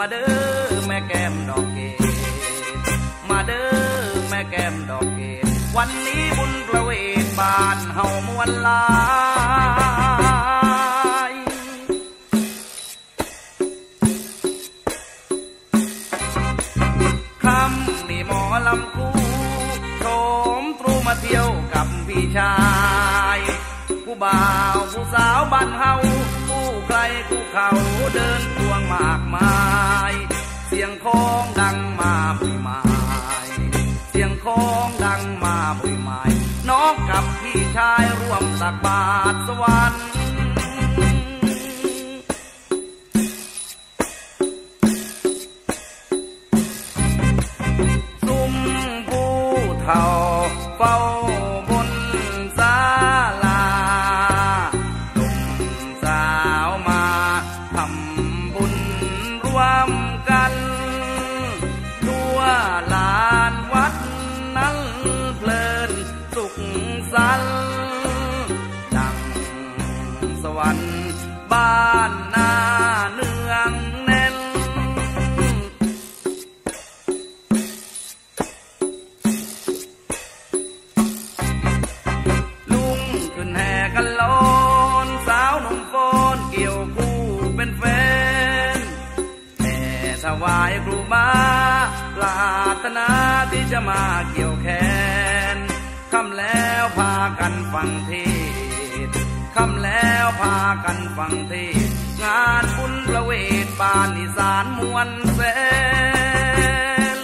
มาเด้อแม่แก้มดอกเกดมาเด้อแม่แก้มดอกเกดวันนี้บุญประเวทบ้านเฮามวลลายคำนี่หมอลำคู่โฉมตรูมาเที่ยวกับพี่ชายผู้บ่าวผู้สาวบ้านเฮาผู้ใครผู้เขาเดินพวงมากมายเสียงคองดังมาบุยมายเสียงคองดังมาบุยมายน้องกับพี่ชายร่วมตักบาตรสวรรค์ซุ้มผู้เฒ่าเฝ้าบนศาลาหนุ่มสาวมาทำบุญร่วมกันทั่วลานวัดนั้นเพลินสุขสันต์ดังสวรรค์บ้านนาเนืองแน่นลุงขึ้นแห่กันโลนสาวหนุ่มโฟนเกี่ยวคู่เป็นแฟนแห่ถวายครูบาปรารถนาที่จะมาเกี่ยวแขนคำแล้วพากันฟังเทศคำแล้วพากันฟังเทศงานบุญประเวทบ้านอีสานมวลแสน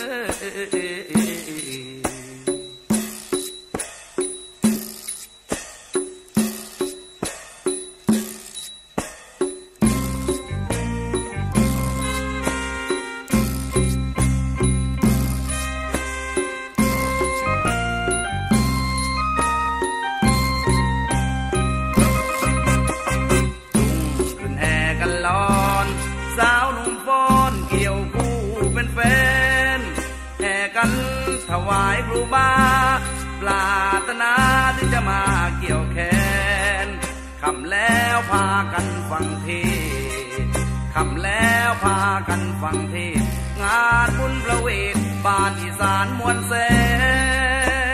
สาวหนุ่มฟ้อนเกี่ยวคู่เป็นแฟนแห่กันถวายครูบาปรารถนาที่จะมาเกี่ยวแขนคำแล้วพากันฟังเทศคำแล้วพากันฟังเทศงานบุญประเวทบ้านอีสานมวลแสน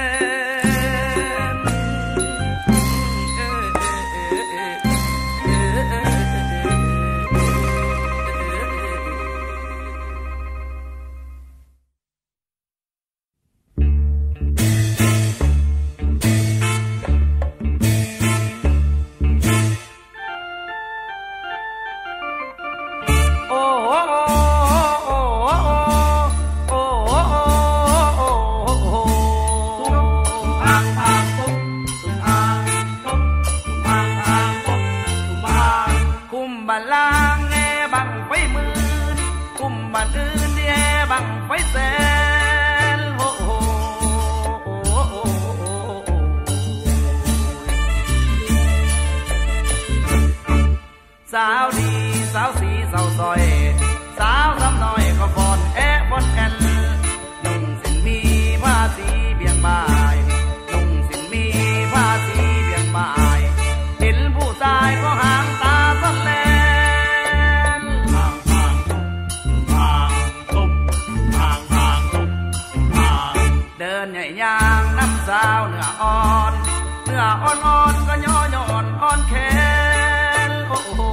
สาวดีสาวสีสาวซอยสาวซ้ำน้อยก็ฟอนแอะฟอนแอนนุ่งสินมีผ้าสีเบี่ยงบายนุ่งสินมีผ้าสีเบี่ยงบายเห็นผู้ชายก็หางตาสั่นแลนห่างห่างห่างตุ๊บห่างห่างตุ๊บห่างเดินใหญ่ยางน้ำสาวเนื้ออ่อนเนื้ออ่อนอ่อนก็ย่อย่อนอ่อนแขนโอ้โห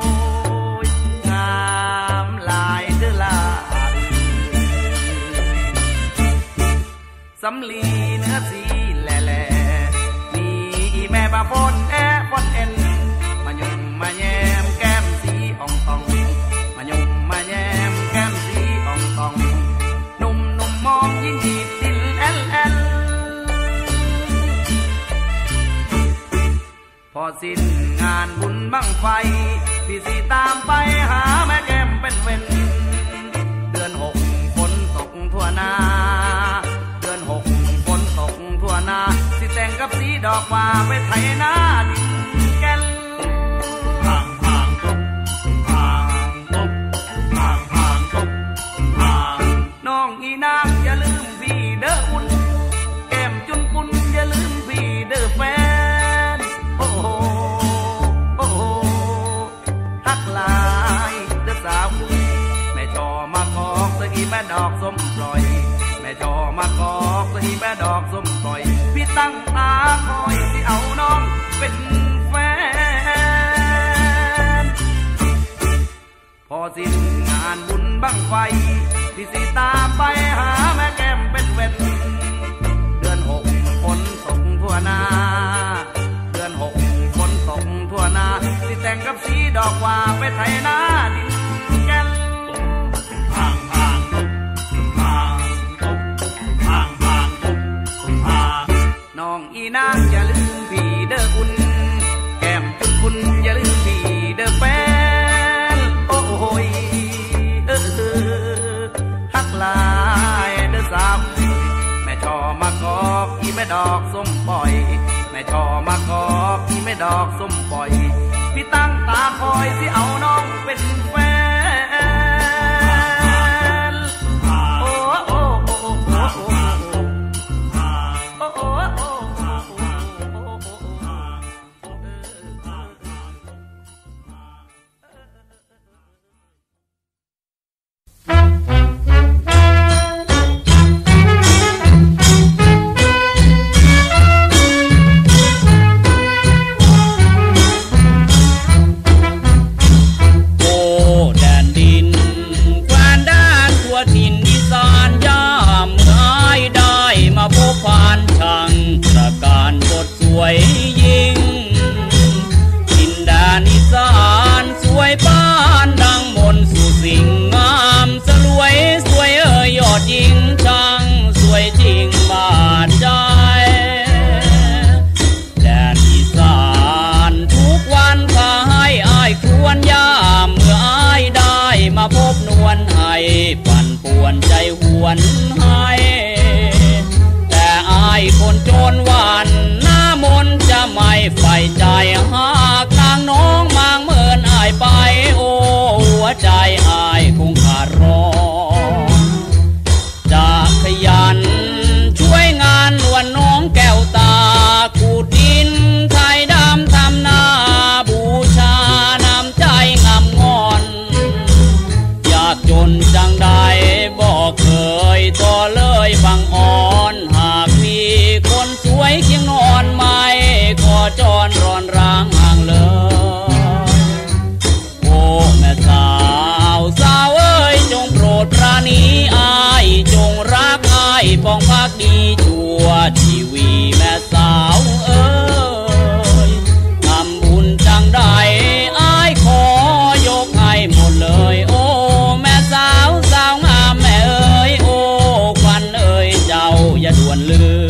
สำลีเนื้อสีแหล่แหล่มีแม่ปะปนแอะปนเอ็นมายุ่มมาแยมแก้มสีอ่องอ่องมายุ่มมาแยมแก้มสีอ่องอ่องนุ่มนุ่มมองยิ่งดีดดินแอลแอลพอสิ้นงานบุญบั้งไฟพี่สีตามไปหาแม่แก้มเป็นเว้นเดือนหกฝนตกทั่วนาสิแต่งกับสีดอกว่าไปไถนาดินแก่นห่างห่างตกห่างตกห่างห่างตกห่างน้องอีนางอย่าลืมพี่เด้ออุ่นแก้มจุนปุ่นอย่าลืมพี่เด้อแฟนโอ้โหโอ้โหทักลายเด้อสาวแม่จแม่ดอกส้มปล่อยแม่จอมากอกสิแม่ดอกส้มปล่อยพี่ตั้งตาคอยสิเอาน้องเป็นแฟนพอสิ้นงานบุญบั้งไฟพี่สิตามไปหาแม่แก้มเป็นเวทเดือนหกฝนตกทั่วนาเดือนหกฝนตกทั่วนาสิแต่งกับสีดอกว่าไปไถนาดินแก่นห่างห่างตกห่างตกห่างห่างตกห่างน้องอีนางอย่าลืมพี่เด้อคุณแก้มจุนคุณอย่าลืมพี่เด้อแฟนโอ้ยเออฮักลายเด้อสาวแม่ชอมากอกอีแม่ดอกส้มปล่อยแม่ชอมากอกอีแม่ดอกส้มปล่อยพี่ตั้งตาคอยสิเอาน้องเป็นแฟนโอ้โอ้โอ้โอ้โอ้โอ้โอ้โอ้โอ้ปั่นป่วนใจหวนให้แต่อายคนโจรหวานหน้ามนจะไม่ใฝ่ใจหากนางน้องมางเมินอายไปโอ้หัวใจอายคงขาดร้อนจะขยันช่วยงานลวนน้องแก้วตาขูดดินไทยดำทำนาบูชาน้ำใจงามงอนอยากจนจังใดบอกเคยต่อเลยบังอ่อนหากมีคนสวยเคียงนอนไม่ขอจรร้อนร้างห่างเลยโอ้แม่สาวสาวเอ้ยจงโปรดปราณีอายจงรักอายป้องภักดีชั่วชีวีแม่สาวเอ้ยทำบุญจังใดอายขอยกให้หมดเลยโอ้แม่สาวสาวงามแม่เอ้ยโอ้ควันเอ้ยเจ้าอย่าด่วนลืม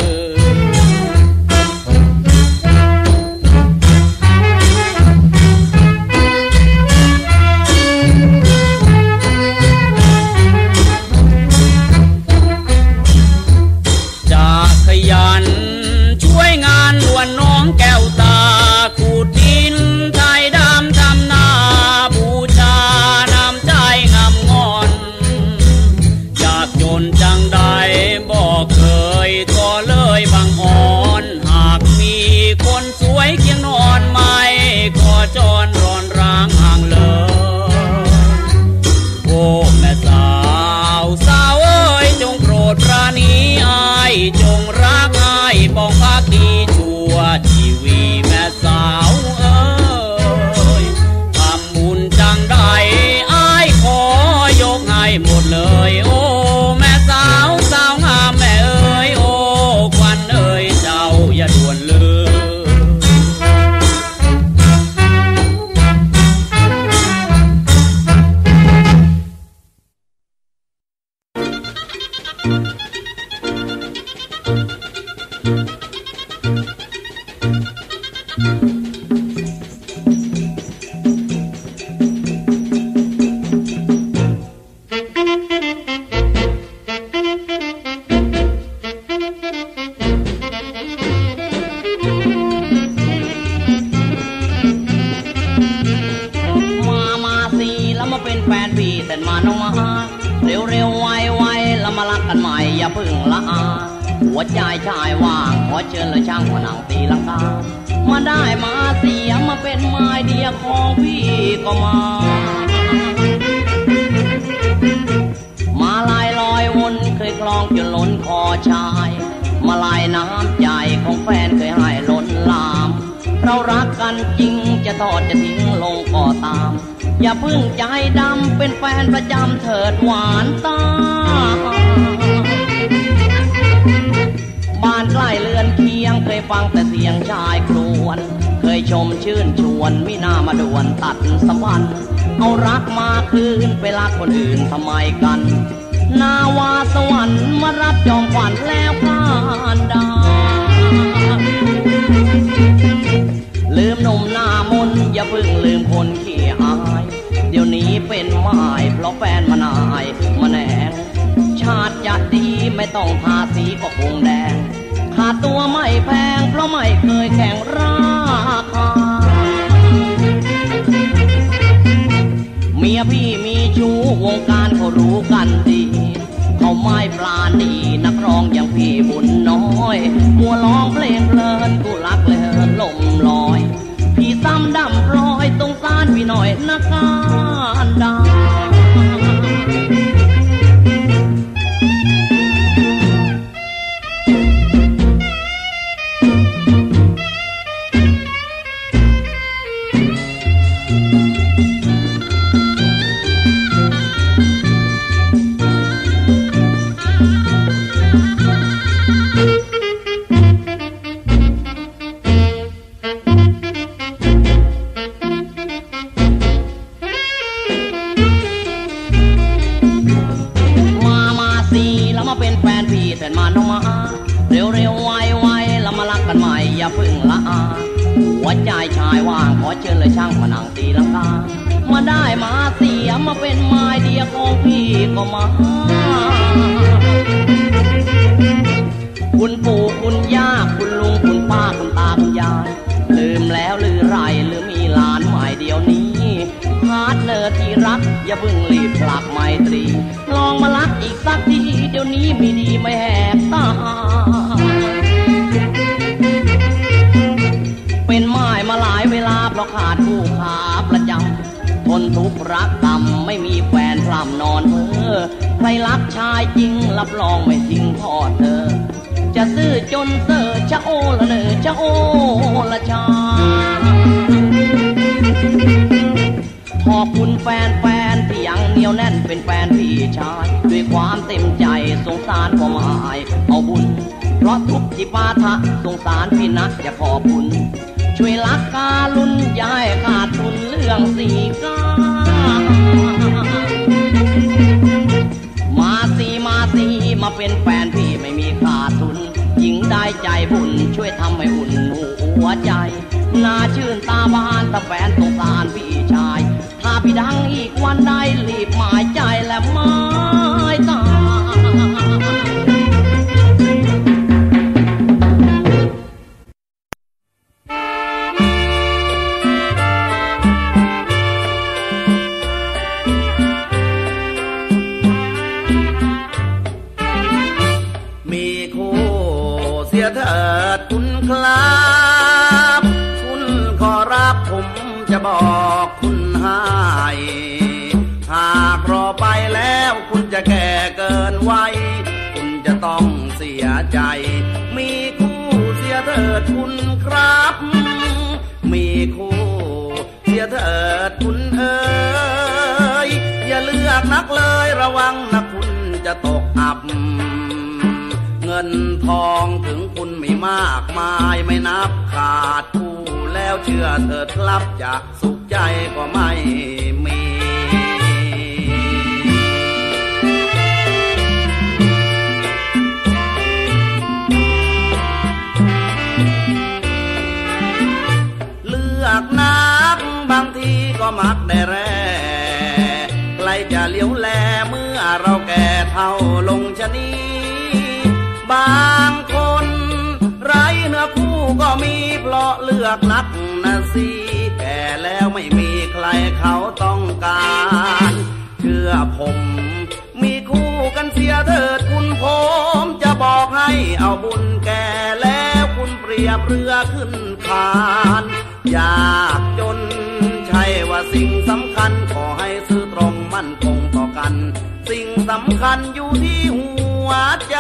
ขยันช่วยงานลวนน้องแก้วตาขูดดินไทยดำทำนาบูชาน้ำใจงามงอนอยากจนจังใดบอกเคยก็เลยบังอ่อนหากมีคนสวยเคียงนอนไม่ขอจรร้อนร้างห่างเลยโอ้แม่สาวสาวเอ้ยจงโปรดปราณีอายจงรักอายป้องภักดีชั่วชีวีแม่สาวเอ้ยทำบุญจังใดอายขอยกให้หมดเลยโอ้แม่สาวสาวงามแม่เอ้ยโอ้ควันเอ้ยเจ้าอย่าด่วนลืมหัวใจชายว่างขอเชิญเลยช่างหัวหนังตีลังกามาได้มาเสียมาเป็นไม้เดียวของพี่ก็มามาลายจนล้นคอชายมาลายน้ำใจของแฟนเคยให้ล้นลามเรารักกันจริงจะทอดจะทิ้งลงก็ตามอย่าพึ่งใจดำเป็นแฟนประจำเถิดหวานตาบ้านใกล้เรือนเคียงเคยฟังแต่เสียงชายครวญเคยชมชื่นชวนมิน่ามาด่วนตัดสัมพันธ์เอารักมาคืนไปรักคนอื่นทำไมกันนาวาสวรรค์มารับจอมขวัญแล้วพลานดาลืมหนุ่มหน้ามนอย่าเพิ่งลืมคนขี้อายเดี๋ยวนี้เป็นไม้เพราะแฟนมานายมาแหนงชาติจะดีไม่ต้องทาสีก็คงแดงค่าตัวไม่แพงเพราะไม่เคยแข่งราคาเมียพี่มีชู้วงการเขารู้กันดีเขาไม่ปลาณีนักร้องอย่างพี่บุญน้อยมัวร้องเพลงเพลินกูรักเลยลมลอยพี่ซ้ำดำพลอยตรงสารพี่หน่อยนักการดาหัวใจชายว่างขอเชิญเลยช่างมานั่งตีลังกามาได้มาเสียมาเป็นไม้เดียวของพี่ก็มาคุณปู่คุณย่าคุณลุงคุณป้าคุณตาคุณยายลืมแล้วลือไรหรือมีหลานใหม่เดียวนี้พาร์ทเนอร์ที่รักอย่าเพิ่งรีบผลักไมตรีลองมารักอีกสักทีเดี๋ยวนี้ไม่ดีไม่แหกตาเป็นไม้มาหลายเวลาเพราะขาดคู่ขาประจำทนทุกข์รักต่ำไม่มีแฟนพร่ำนอนเพ้อใครรักชายจริงรับรองไม่ทิ้งทอดเธอจะซื่อจนเซอจะโอละเนอจะโอละชาขอบคุณแฟนๆที่ยังเหนียวแน่นเป็นแฟนพี่ชายด้วยความเต็มใจสงสารก็หมายเอาบุญเพราะทุกจิปาทะสงสารพี่นักจะขอบคุณช่วยรักกาลุนอย่าให้ขาดทุนเรื่องสีกามาสีมาสีมาเป็นแฟนพี่ไม่มีขาดทุนหญิงได้ใจบุญช่วยทำให้อุ่นหัวใจน่าชื่นตาบานถ้าแฟนสงสารพี่ชายถ้าพี่ดังอีกวันใดรีบหมายใจและหมายตาเถิดคุณครับคุณขอรับผมจะบอกคุณให้หากรอไปแล้วคุณจะแก่เกินวัยคุณจะต้องเสียใจมีคู่เสียเถิดคุณครับมีคู่เสียเถิดคุณเอ๋ยอย่าเลือกนักเลยระวังนะคุณจะตกอับเงินทองถึงคุณไม่มากมายไม่นับขาดคู่แล้วเชื่อเถิดครับจะสุขใจก็ไม่มีเลือกนักบางทีก็มักได้แร่ใครจะเลี้ยวแลเมื่อเราแก่เท่าลงชะนีบางคนไร้เนื้อคู่ก็มีเพราะเลือกนักนะสิแก่แล้วไม่มีใครเขาต้องการเชื่อผมมีคู่กันเสียเถิดคุณผมจะบอกให้เอาบุญแก่แล้วคุณเปรียบเรือขึ้นคานยากจนใช่ว่าสิ่งสำคัญขอให้ซื่อตรงมั่นคงต่อกันสิ่งสำคัญอยู่ที่หัววใจ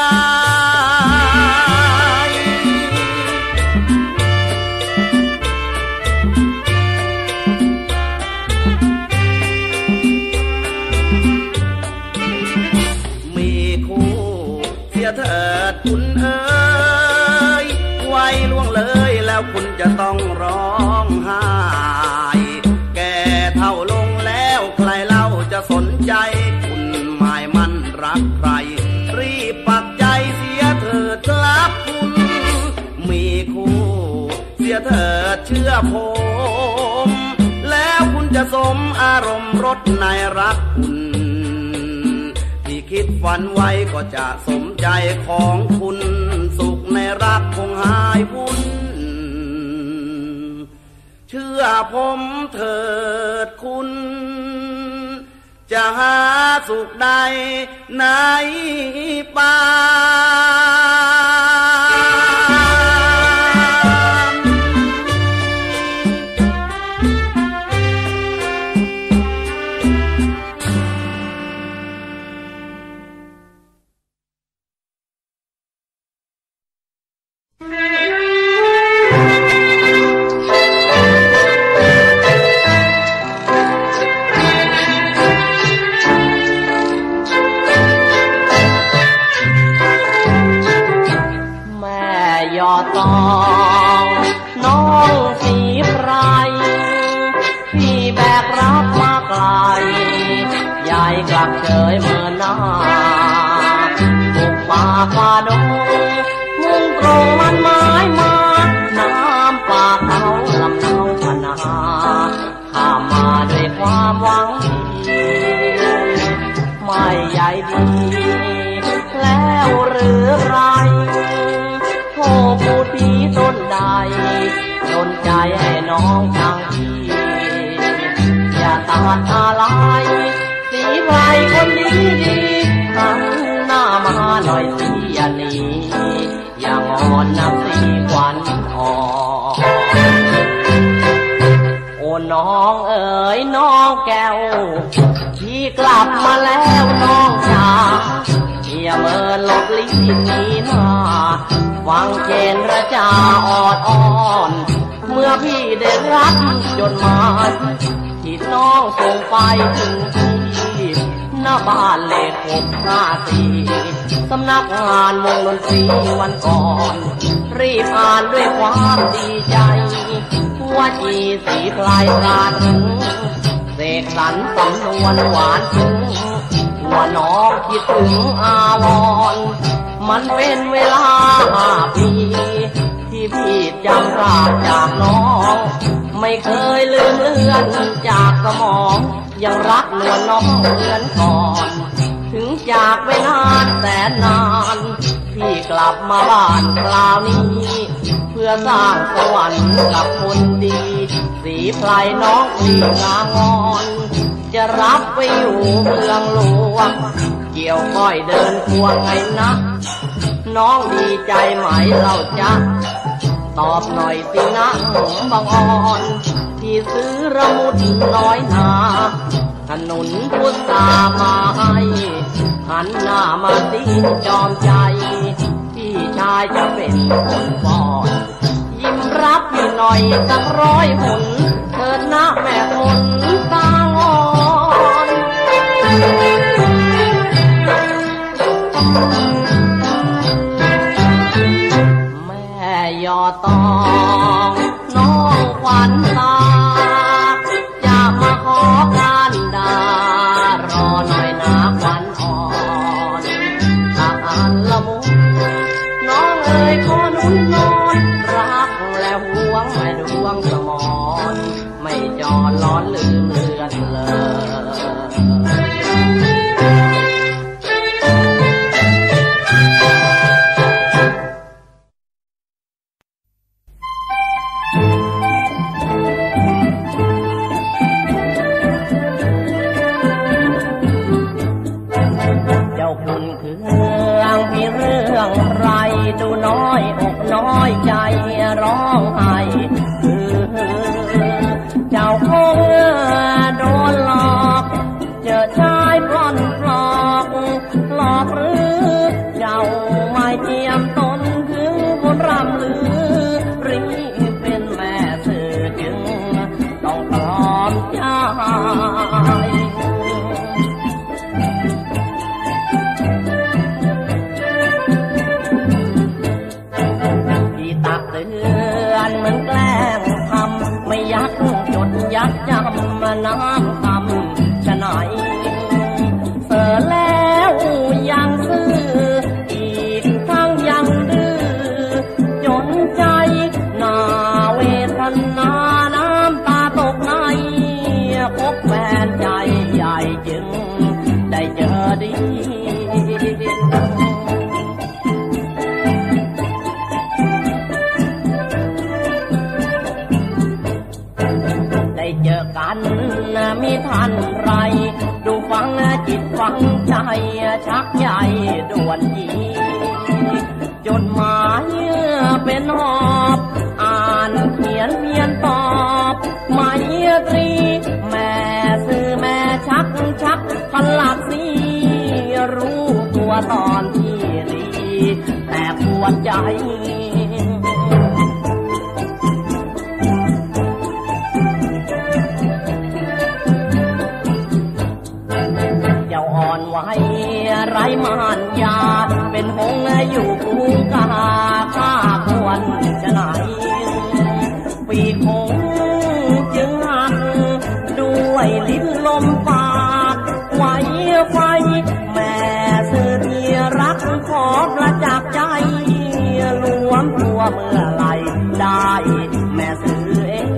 มีคู่เสียเถิดคุณเอ๋ยไว้ล่วงเลยแล้วคุณจะต้องร้องไห้แก่เท่าลงแล้วใครเล่าจะสนใจคุณหมายมั่นรักใครรีบปักใจเสียเถิดครับคุณมีคู่เสียเถิดเชื่อผมแล้วคุณจะสมอารมณ์รสในรักคุณที่คิดฝันไว้ก็จะสมใจของคุณสุขในรักคงหายวุ่นเชื่อผมเถิดคุณจะหาสุขใดในป่าตองน้องสีไพรพี่แบกรับมาไกลยายกลับเฉยเมื่อหน้าบุกป่าฝ่าดงมุ่งตรงมันไม้มาน้ำป่าเขาลำเนาพนาข้ามาด้วยความหวังดีไม่ใหญ่ดีแล้วหรือไรโอ้ผู้ที่ต้นใดสนใจให้น้องทั้งทีอย่าตัดอะไรสีไพรคนดีดีหันหน้ามาหน่อยสิอย่าหนีอย่างอ่อนนับสีควันอ่อนโอ้น้องเอ๋ยน้องแก้วพี่กลับมาแล้วน้องจ๋าอย่าเมินหลบลี้หนีหน้าฟังเจนระจาออดอ่อนเมื่อพี่ได้รับจดหมายที่น้องส่งไปถึงที่หน้าบ้านเลขหกห้าสี่สำนักงานวงดนตรีวันก่อนรีบอ่านด้วยความดีใจว่าจีสีไพรกาถึงเสกสรรสำนวนหวานถึงว่าน้องคิดถึงอาวรมันเป็นเวลาห้าปีที่พี่จำราบจากน้องไม่เคยลืมเลือนจากสมองยังรักนวลน้องเหมือนก่อนถึงจากไปนานแสนนานพี่กลับมาบ้านคราวนี้เพื่อสร้างสวรรค์กับคนดีสีไพรน้องสีงามงอนจะรับไปอยู่เมืองหลวงเกี่ยวก้อยเดินควงไงนะน้องดีใจไหมเล่าจ๊ะตอบหน่อยสินะบางอ่อนที่ซื้อระมุดน้อยนาขนุนพุทธามาให้หันหน้ามาสิจอมใจพี่ชายจะเป็นคนป้อนยิ้มรับพี่หน่อยสักร้อยหนเถิดนะแม่คนตางอนแม่ยอตองน้องขวัญตาจะมาขอการดารอหน่อยนะขวัญอ่อนถ้าอ่านละมุนน้องเอ๋ยขอนุ่นนอนรักและห่วงแม่ดวงสมรไม่จอดล้อนลืมเลือนเลยดูน้อยอกน้อยใจร้องไห้เจ้าคงโดนหลอกเจอชายปล้อนปลอกหลอกหรือใจได้เจอกันมีท่านไรดูฟังจิตฟังใจชักใหญ่ด่วนยีจดหมายเป็นหอบอ่านเขียนเพียนตอบไมตรีแม่ซื้อแม่ชักชักพันหลักสีรู้ตัวตอนที่รีแต่ปวดใจเจ้าอ่อนไหวไร้มารยาเป็นหงส์อยู่กูกาข้าควรจะไหนปีกหงส์จึงหักด้วยลิ้นลมปากไหวไฟแม่สื่อที่รักขอประจักษ์ใจรวมตัวเมื่อไหร่ได้แม่สื่อเอง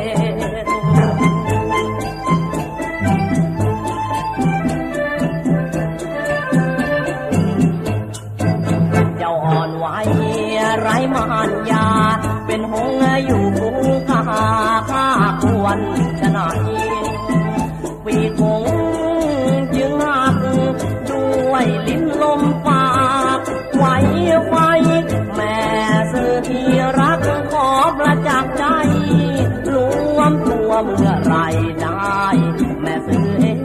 ไร้มารยาเป็นหงส์อยู่กูกาข้าควรจะไหนปีกหงส์จึงหักด้วยลิ้นลมปากไหวไฟแม่สื่อที่รักขอประจักษ์ใจรวมตัวเมื่อไรได้แม่สื่อเอง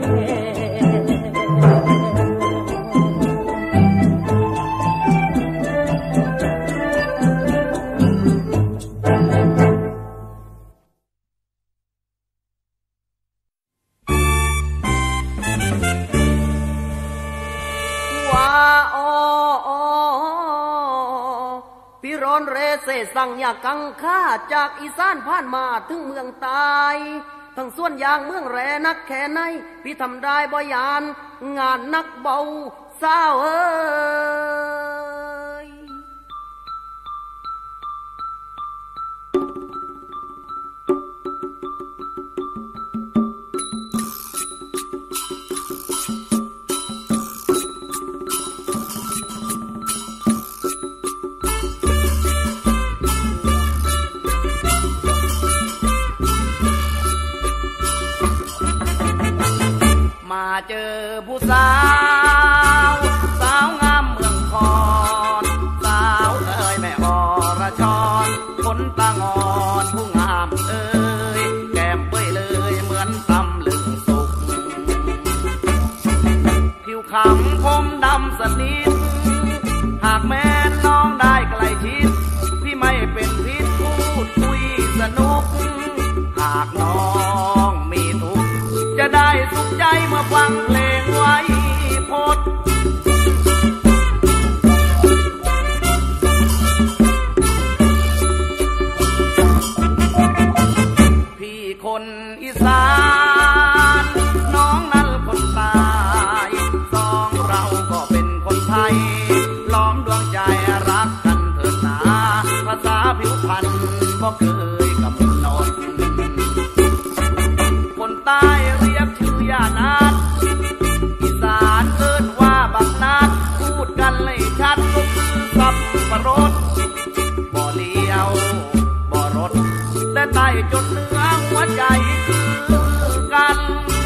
เรเสสั่งอยากกังข้าจากอีสานผ่านมาถึงเมืองตายทั้งส่วนอย่างเมืองแรนักแค่ไหนพี่ทำได้บ่ยานงานนักเบาสาวเอ้ยมาเจอผู้สาวสาวงามเมืองคอนสาวเอ้ยแม่อรชรคนตางอนผู้งามเอ้ยแก้มเปื่อยเลยเหมือนตำลึงสุกผิวขำคมดำสนิทหากแม่น้องได้ใกล้ชิดพี่ไม่เป็นพิษพูดคุยสนุกหากน้องมีทุกข์จะได้สุขใจเมื่อฟังเพลงไว้พดพี่คนอีสานน้องนั้นคนตายสองเราก็เป็นคนไทยล้อมดวงใจรักกันเถิดนาภาษาผิวพรรณบ่เคยกำหนดคนใต้เรียกชื่อย่านาดอีสานเอิ้นว่าบักนาดพูดกันเลยชัดก็คือสับปะรดบ่เลี้ยวบ่รถแต่ใต้จนเนื้อหัวใจคือกัน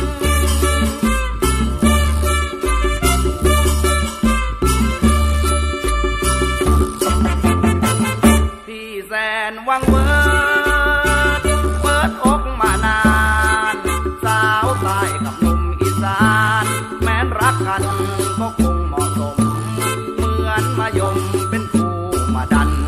พี่แสนวังเวิร์ดเปิดอกมานานสาวใต้กับหนุ่มอีสานแม้นรักกันก็คงเหมาะสมเหมือนมายมเป็นคู่มาดัน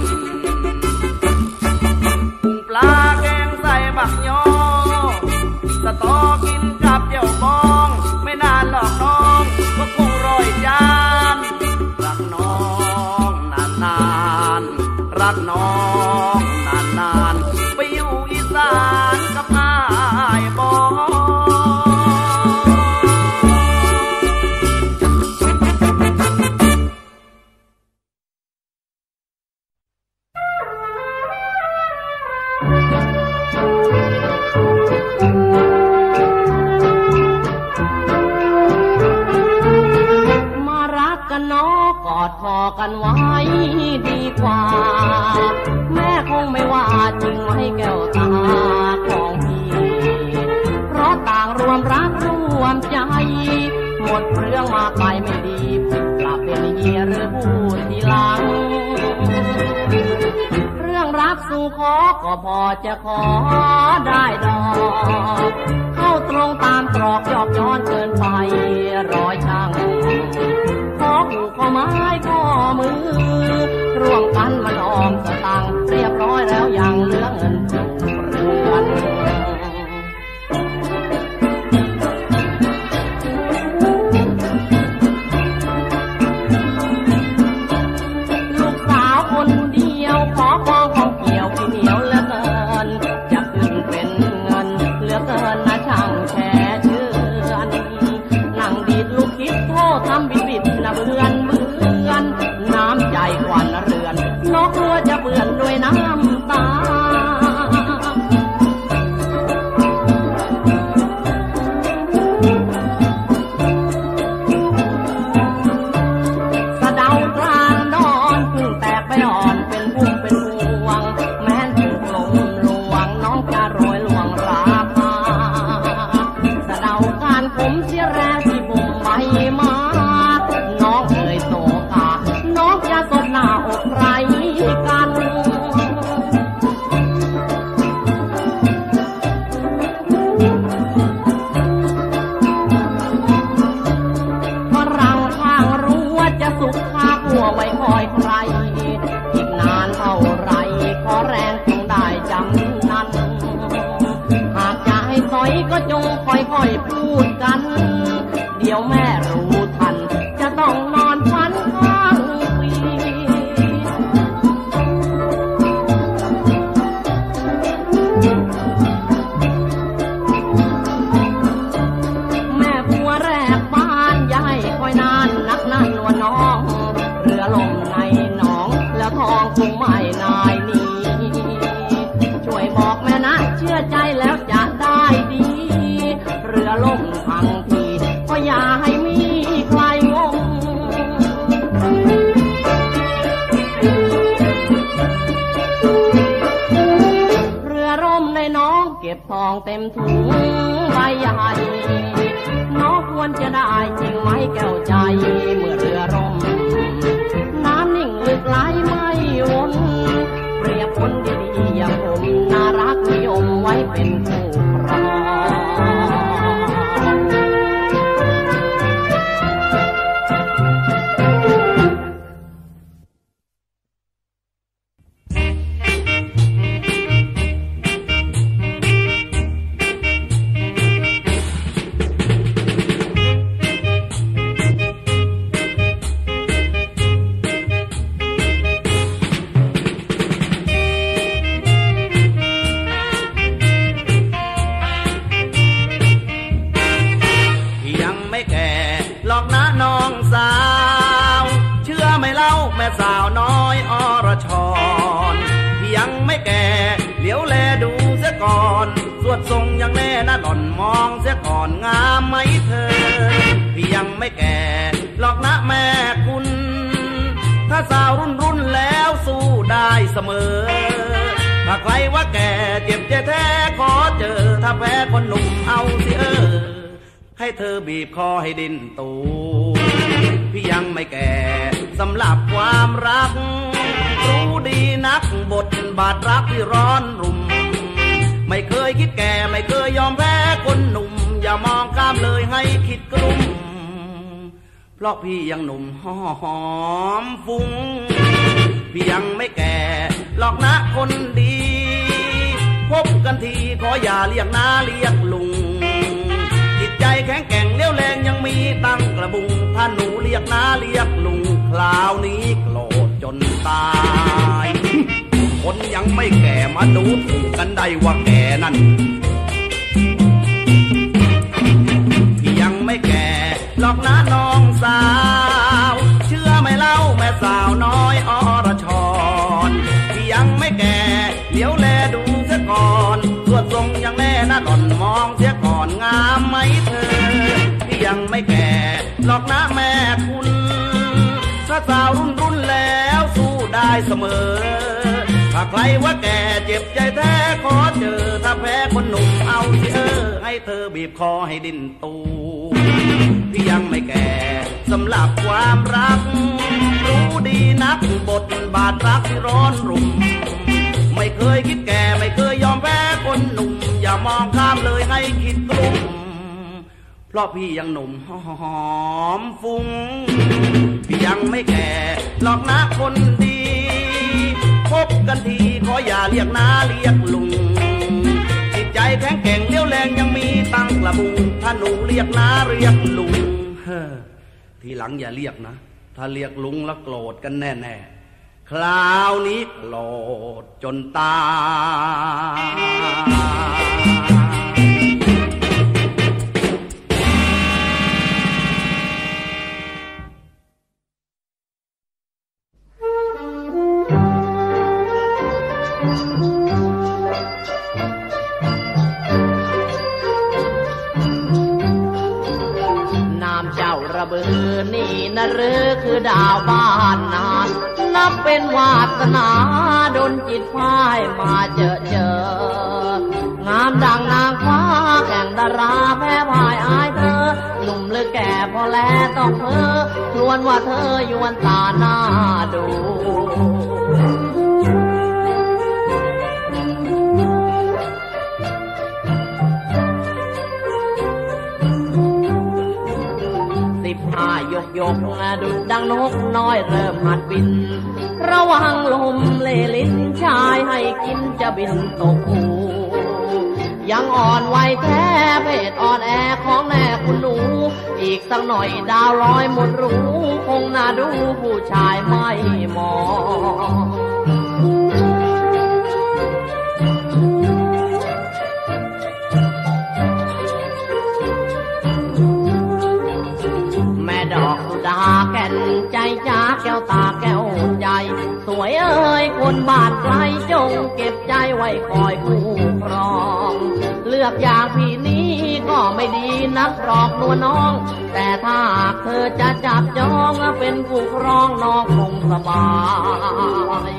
กุ้งปลาแกงใส่บักยอสตอกินกับเดี่ยวบองไม่นานหรอกน้องก็คงร้อยจานรักน้องนานนานรักน้องนานนานไปอยู่อีสานกับอ้ายบอกันเนาะกอดคอกันไว้ดีกว่าแม่คงไม่ว่าจริงไหมแก้วตาของพี่เพราะต่างรวมรักรวมใจหมดเรื่องมาไปไม่ดีผิดกลับเป็นเฮียหรือพูดทีหลังเรื่องรักสู่ขอก็พอจะขอได้ดอกเข้าตรงตามตรอกยอกย้อนเกินไปร้อยช่างขอผูกข้อไม้ข้อมือร่วมกันมันออมสตังค์เรียบร้อยแล้วยังเหลือเงินอยู่เรือนลูกสาวคนเดียวขอปองของเกี่ยวที่เหนียวเหลือเกินจะขึ้นเป็นเงินเหลือเกินนะช่างแช่เชื่อนนั่งดีดลูกคิดโทษทำบิดบิดนะเบือนเบือนน้ำใจควันเรือนนกกลัวจะเปื้อนด้วยน้ำตาสะเดากลางนอนพึ่งแตกไปอ่อนเป็นพุ่มเป็นพวงแม้นถูกลมลวงน้องจะโรยลวงราคาสะเดาการผมเสียแรงที่บุ่มใบมาน้องเอ่ยโศกาน้องจะสดหน้าอกใครกันฝรั่งข้างรั้วจะสุขคาผัวไว้คอยใครอีกนานเท่าไรขอแรงจงได้จำนั้นหากจะให้สอยก็จงค่อยๆพูดกันเดี๋ยวแม่รู้ทันจะต้องนอนฝันข้างปีแม่ผัวแรกบ้านอย่าให้คอยนานนักนั่นว่าน้องเรือล่มในหนองแล้วทองคงไม่นายนี้ช่วยบอกแม่นะเชื่อใจแล้วจะได้ดีเรือล่มพังทีก็อย่าให้มีใครงงเรือร่มในน้องเก็บทองเต็มถุงใบใหญ่น้องควรจะได้จริงไหมแก้วใจเมื่อเรือร่มน้ำนิ่งลึกไหลไม่วนเปรียบคนดีๆอย่างผมน่ารักนิยมไว้เป็นคู่ครองสาวน้อยอรชรที่ยังไม่แก่เหลียวแลดูเสียก่อนสวดทรงยังแน่นะหล่อนมองเสียก่อนงามไหมเธอที่ยังไม่แก่หรอกนะแม่คุณถ้าสาวรุ่นรุ่นแล้วสู้ได้เสมอถ้าใครว่าแก่เจ็บแท้ขอเจอถ้าแพ้คนหนุ่มเอาสิเออให้เธอบีบคอให้ดิ้นตูพี่ยังไม่แก่สำหรับความรักรู้ดีนักบทบาทรักที่ร้อนรุ่มไม่เคยคิดแก่ไม่เคยยอมแพ้คนหนุ่มอย่ามองข้ามเลยให้คิดกลุ้มเพราะพี่ยังหนุ่มหอมฟุ้งพี่ยังไม่แก่หรอกนะคนดีพบกันทีขออย่าเรียกน้าเรียกลุงจิตใจแข็งแกร่งเลี้ยวแรงยังมีตั้งกระบุงถ้าหนูเรียกน้าเรียกลุงคราวนี้โกรธจนตายคนยังไม่แก่มาดูถูกกันได้ว่าแก่นั่นพี่ยังไม่แก่หรอกนะน้องสาวเชื่อไหมเล่าแม่สาวน้อยอรชรพี่ยังไม่แก่เลี้ยวแลดูเสียก่อนสวดทรงยังแน่นะหล่อนมองเสียก่อนงามไหมเธอพี่ยังไม่แก่หรอกนะแม่คุณสาวรุ่นรุ่นแล้วสู้ได้เสมอถ้าใครว่าแก่เจ็บใจแท้ขอเจอถ้าแพ้คนหนุ่มเอาเถอะให้เธอบีบคอให้ดิ้นตูพี่ยังไม่แก่สำหรับความรักรู้ดีนักบทบาทรักที่ร้อนรุ่มไม่เคยคิดแก่ไม่เคยยอมแพ้คนหนุ่มอย่ามองข้ามเลยให้คิดกลุ่มเพราะพี่ยังหนุ่มหอมฟุ้งพี่ยังไม่แก่หรอกนะคนดีพบกันทีขออย่าเรียกน้าเรียกลุงจิตใจแข็งแกร่งเลี้ยวแรงยังมีตั้งกระบุงถ้าหนูเรียกน้าเรียกลุงเฮ้อทีหลังอย่าเรียกนะถ้าเรียกลุงแล้วโกรธกันแน่ๆคราวนี้โกรธจนตายระเบือนี่นะหรือคือดาวบ้านนานับเป็นวาสนาดลจิตพายมาเจอเจองามดังนางฟ้าแข่งดาราแพ้พายอายเธอหนุ่มหรือแก่พอแลต้องเพ้อครวญว่าเธอยวนตาหน้าดูยกยกดุดดังนกน้อยเริ่มหัดบินระวังลมเล่ลิ้นชายให้กินจะบินตกหูยังอ่อนไหวแท้เพศอ่อนแอของแม่คุณหนูอีกสักหน่อยดาวลอยหมดรู้คงน่าดูผู้ชายไม่มองแก่นใจจ้าแก้วตาแก้วใจสวยเอ้ยคนบ้านไกลจงเก็บใจไว้คอยคู่ครองเลือกอย่างพี่นี้ก็ไม่ดีนักหรอกตัวน้องแต่ถ้าเธอจะจับจองเป็นผู้ครองน้องคงสบาย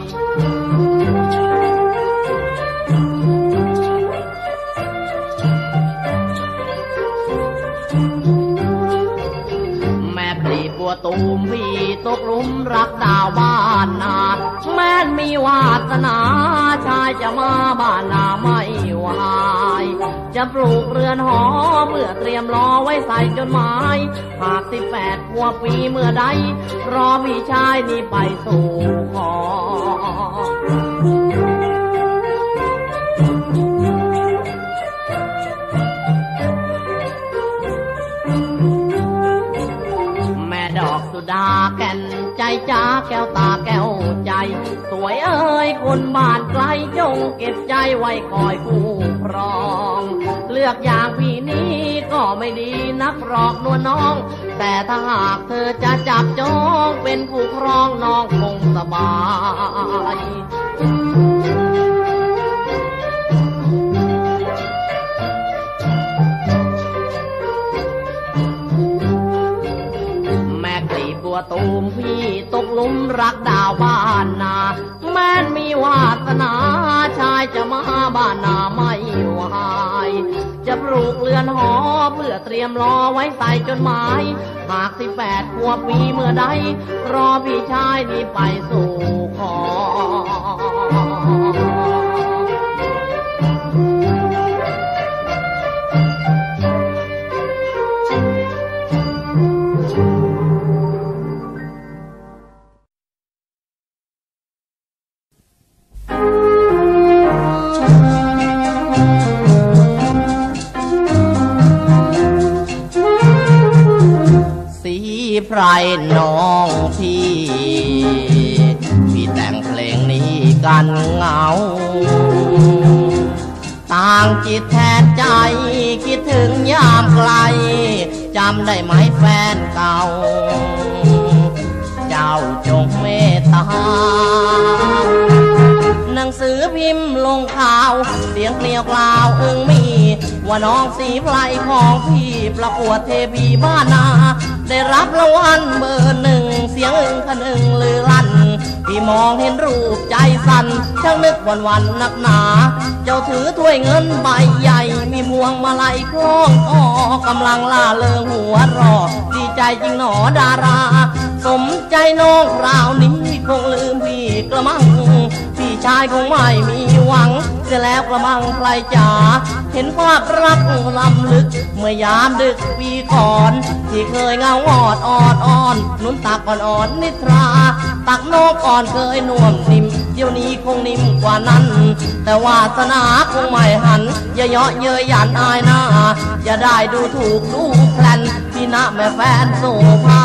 บัวตูมพี่ตกหลุมรักดาวบ้านนาแม้นมีวาสนาชายจะมาบ้านนาไม่วายจะปลูกเรือนหอเพื่อเตรียมรอไว้ใส่จดหมายหากสิบแปดกว่าปีเมื่อใดรอพี่ชายนี่ไปสู่ขอดาแก่นใจจ้าแก้วตาแก้วใจสวยเอ้ยคนบ้านไกลจงเก็บใจไว้คอยคู่ครองเลือกอย่างพี่นี้ก็ไม่ดีนักหรอกนวลน้องแต่ถ้าหากเธอจะจับจองเป็นผู้ครองน้องคงสบายบัวตูมพี่ตกหลุมรักดาวบ้านนาแม้นมีวาสนาชายจะมาบ้านนาไม่วายจะปลูกเรือนหอเพื่อเตรียมรอไว้ใส่จดหมายหากสิบแปดขวบปีเมื่อใดรอพี่ชายนี่ไปสู่ขอไพรน้องพี่พี่แต่งเพลงนี้กันเหงาต่างจิตแทนใจคิดถึงยามไกลจำได้ไหมแฟนเก่าเจ้าจงเมตตาหนังสือพิมพ์ลงข่าวเสียงเกลียวกล่าวอึ้งมีว่าน้องสีไพรของพี่ประกวดเทพีบ้านนาได้รับรางวัลเบอร์หนึ่งเสียงอึ้งขนึงมองเห็นรูปใจสั่นช่างนึกวันวันนักหนาเจ้าถือถ้วยเงินใบใหญ่มีพวงมาลัยคล้องคอกำลังล่าเริงหัวรอดีใจจริงหนอดาราสมใจน้องคราวนี้คงลืมพี่กระมังพี่ชายคงไม่มีหวังเสียแล้วกระมังใครจ๋าเห็นภาพรักลำลึกเมื่อยามดึกปีก่อนที่เคยเงาออดออดอ่อนนุ่นตักอ่อนอ่อนนิทราตักนกอ่อนเคยน่วมนิ่มเดี๋ยวนี้คงนิ่มกว่านั้นแต่วาสนาคงไม่หันอย่าเยาะเย้ยหยันอายหน้าอย่าได้ดูถูกดูแคลนพี่นะแม่แฟนโซภา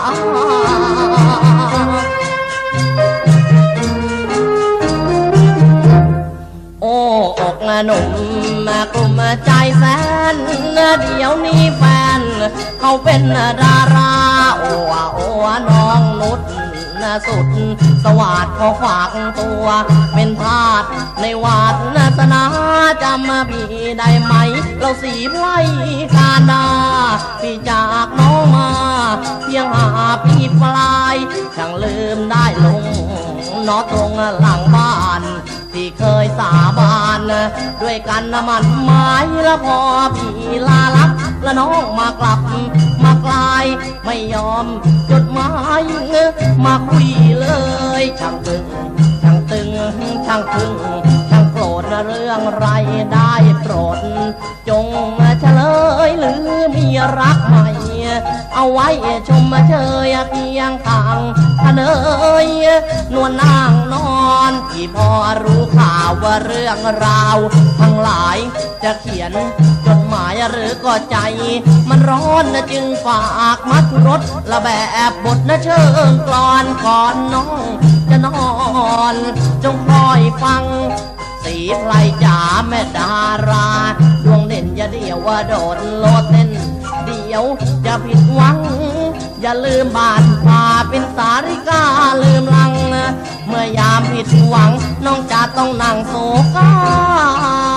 โอ้อกหนุ่มแม่กลุ่มใจแสนเดี๋ยวนี้แฟนเขาเป็นดาราโอ้โอ้น้องนุชสุดสวัสดิ์ขอฝากตัวเป็นทาสในวาสนาจำพี่ได้ไหมเราสีไพรการดาพี่จากน้องมาเพียงหาพี่ปลายช่างลืมได้ลงนอตรงหลังบ้านที่เคยสาบานด้วยกันมันหมายแล้วพอพี่ลาลับแล้วน้องมากลับมากลายไม่ยอมจดหมายมาคุยเลยช่างตึงช่างตึงช่างตึงช่างโกรธเรื่องไรได้โปรดจงเฉลยหรือมีรักใหม่เอาไว้ชมเชยเพียงทางทะเนยนวลนางนอนที่พอรู้ข่าวว่าเรื่องราวทั้งหลายจะเขียนจดหมายหรือก็ใจมันร้อนนะจึงฝากมัดรถละแบบบทนะเชิงกลอนก่อนน้องจะนอนจงคอยฟังสีไพรจ๋าแม่ดาราดวงเด่นอย่าเดียวว่าโดดโลดเต้นเดี๋ยวจะผิดหวังอย่าลืมบ้านป่าเป็นสาริกาลืมลังเมื่อยามผิดหวังน้องจะต้องนั่งโศกา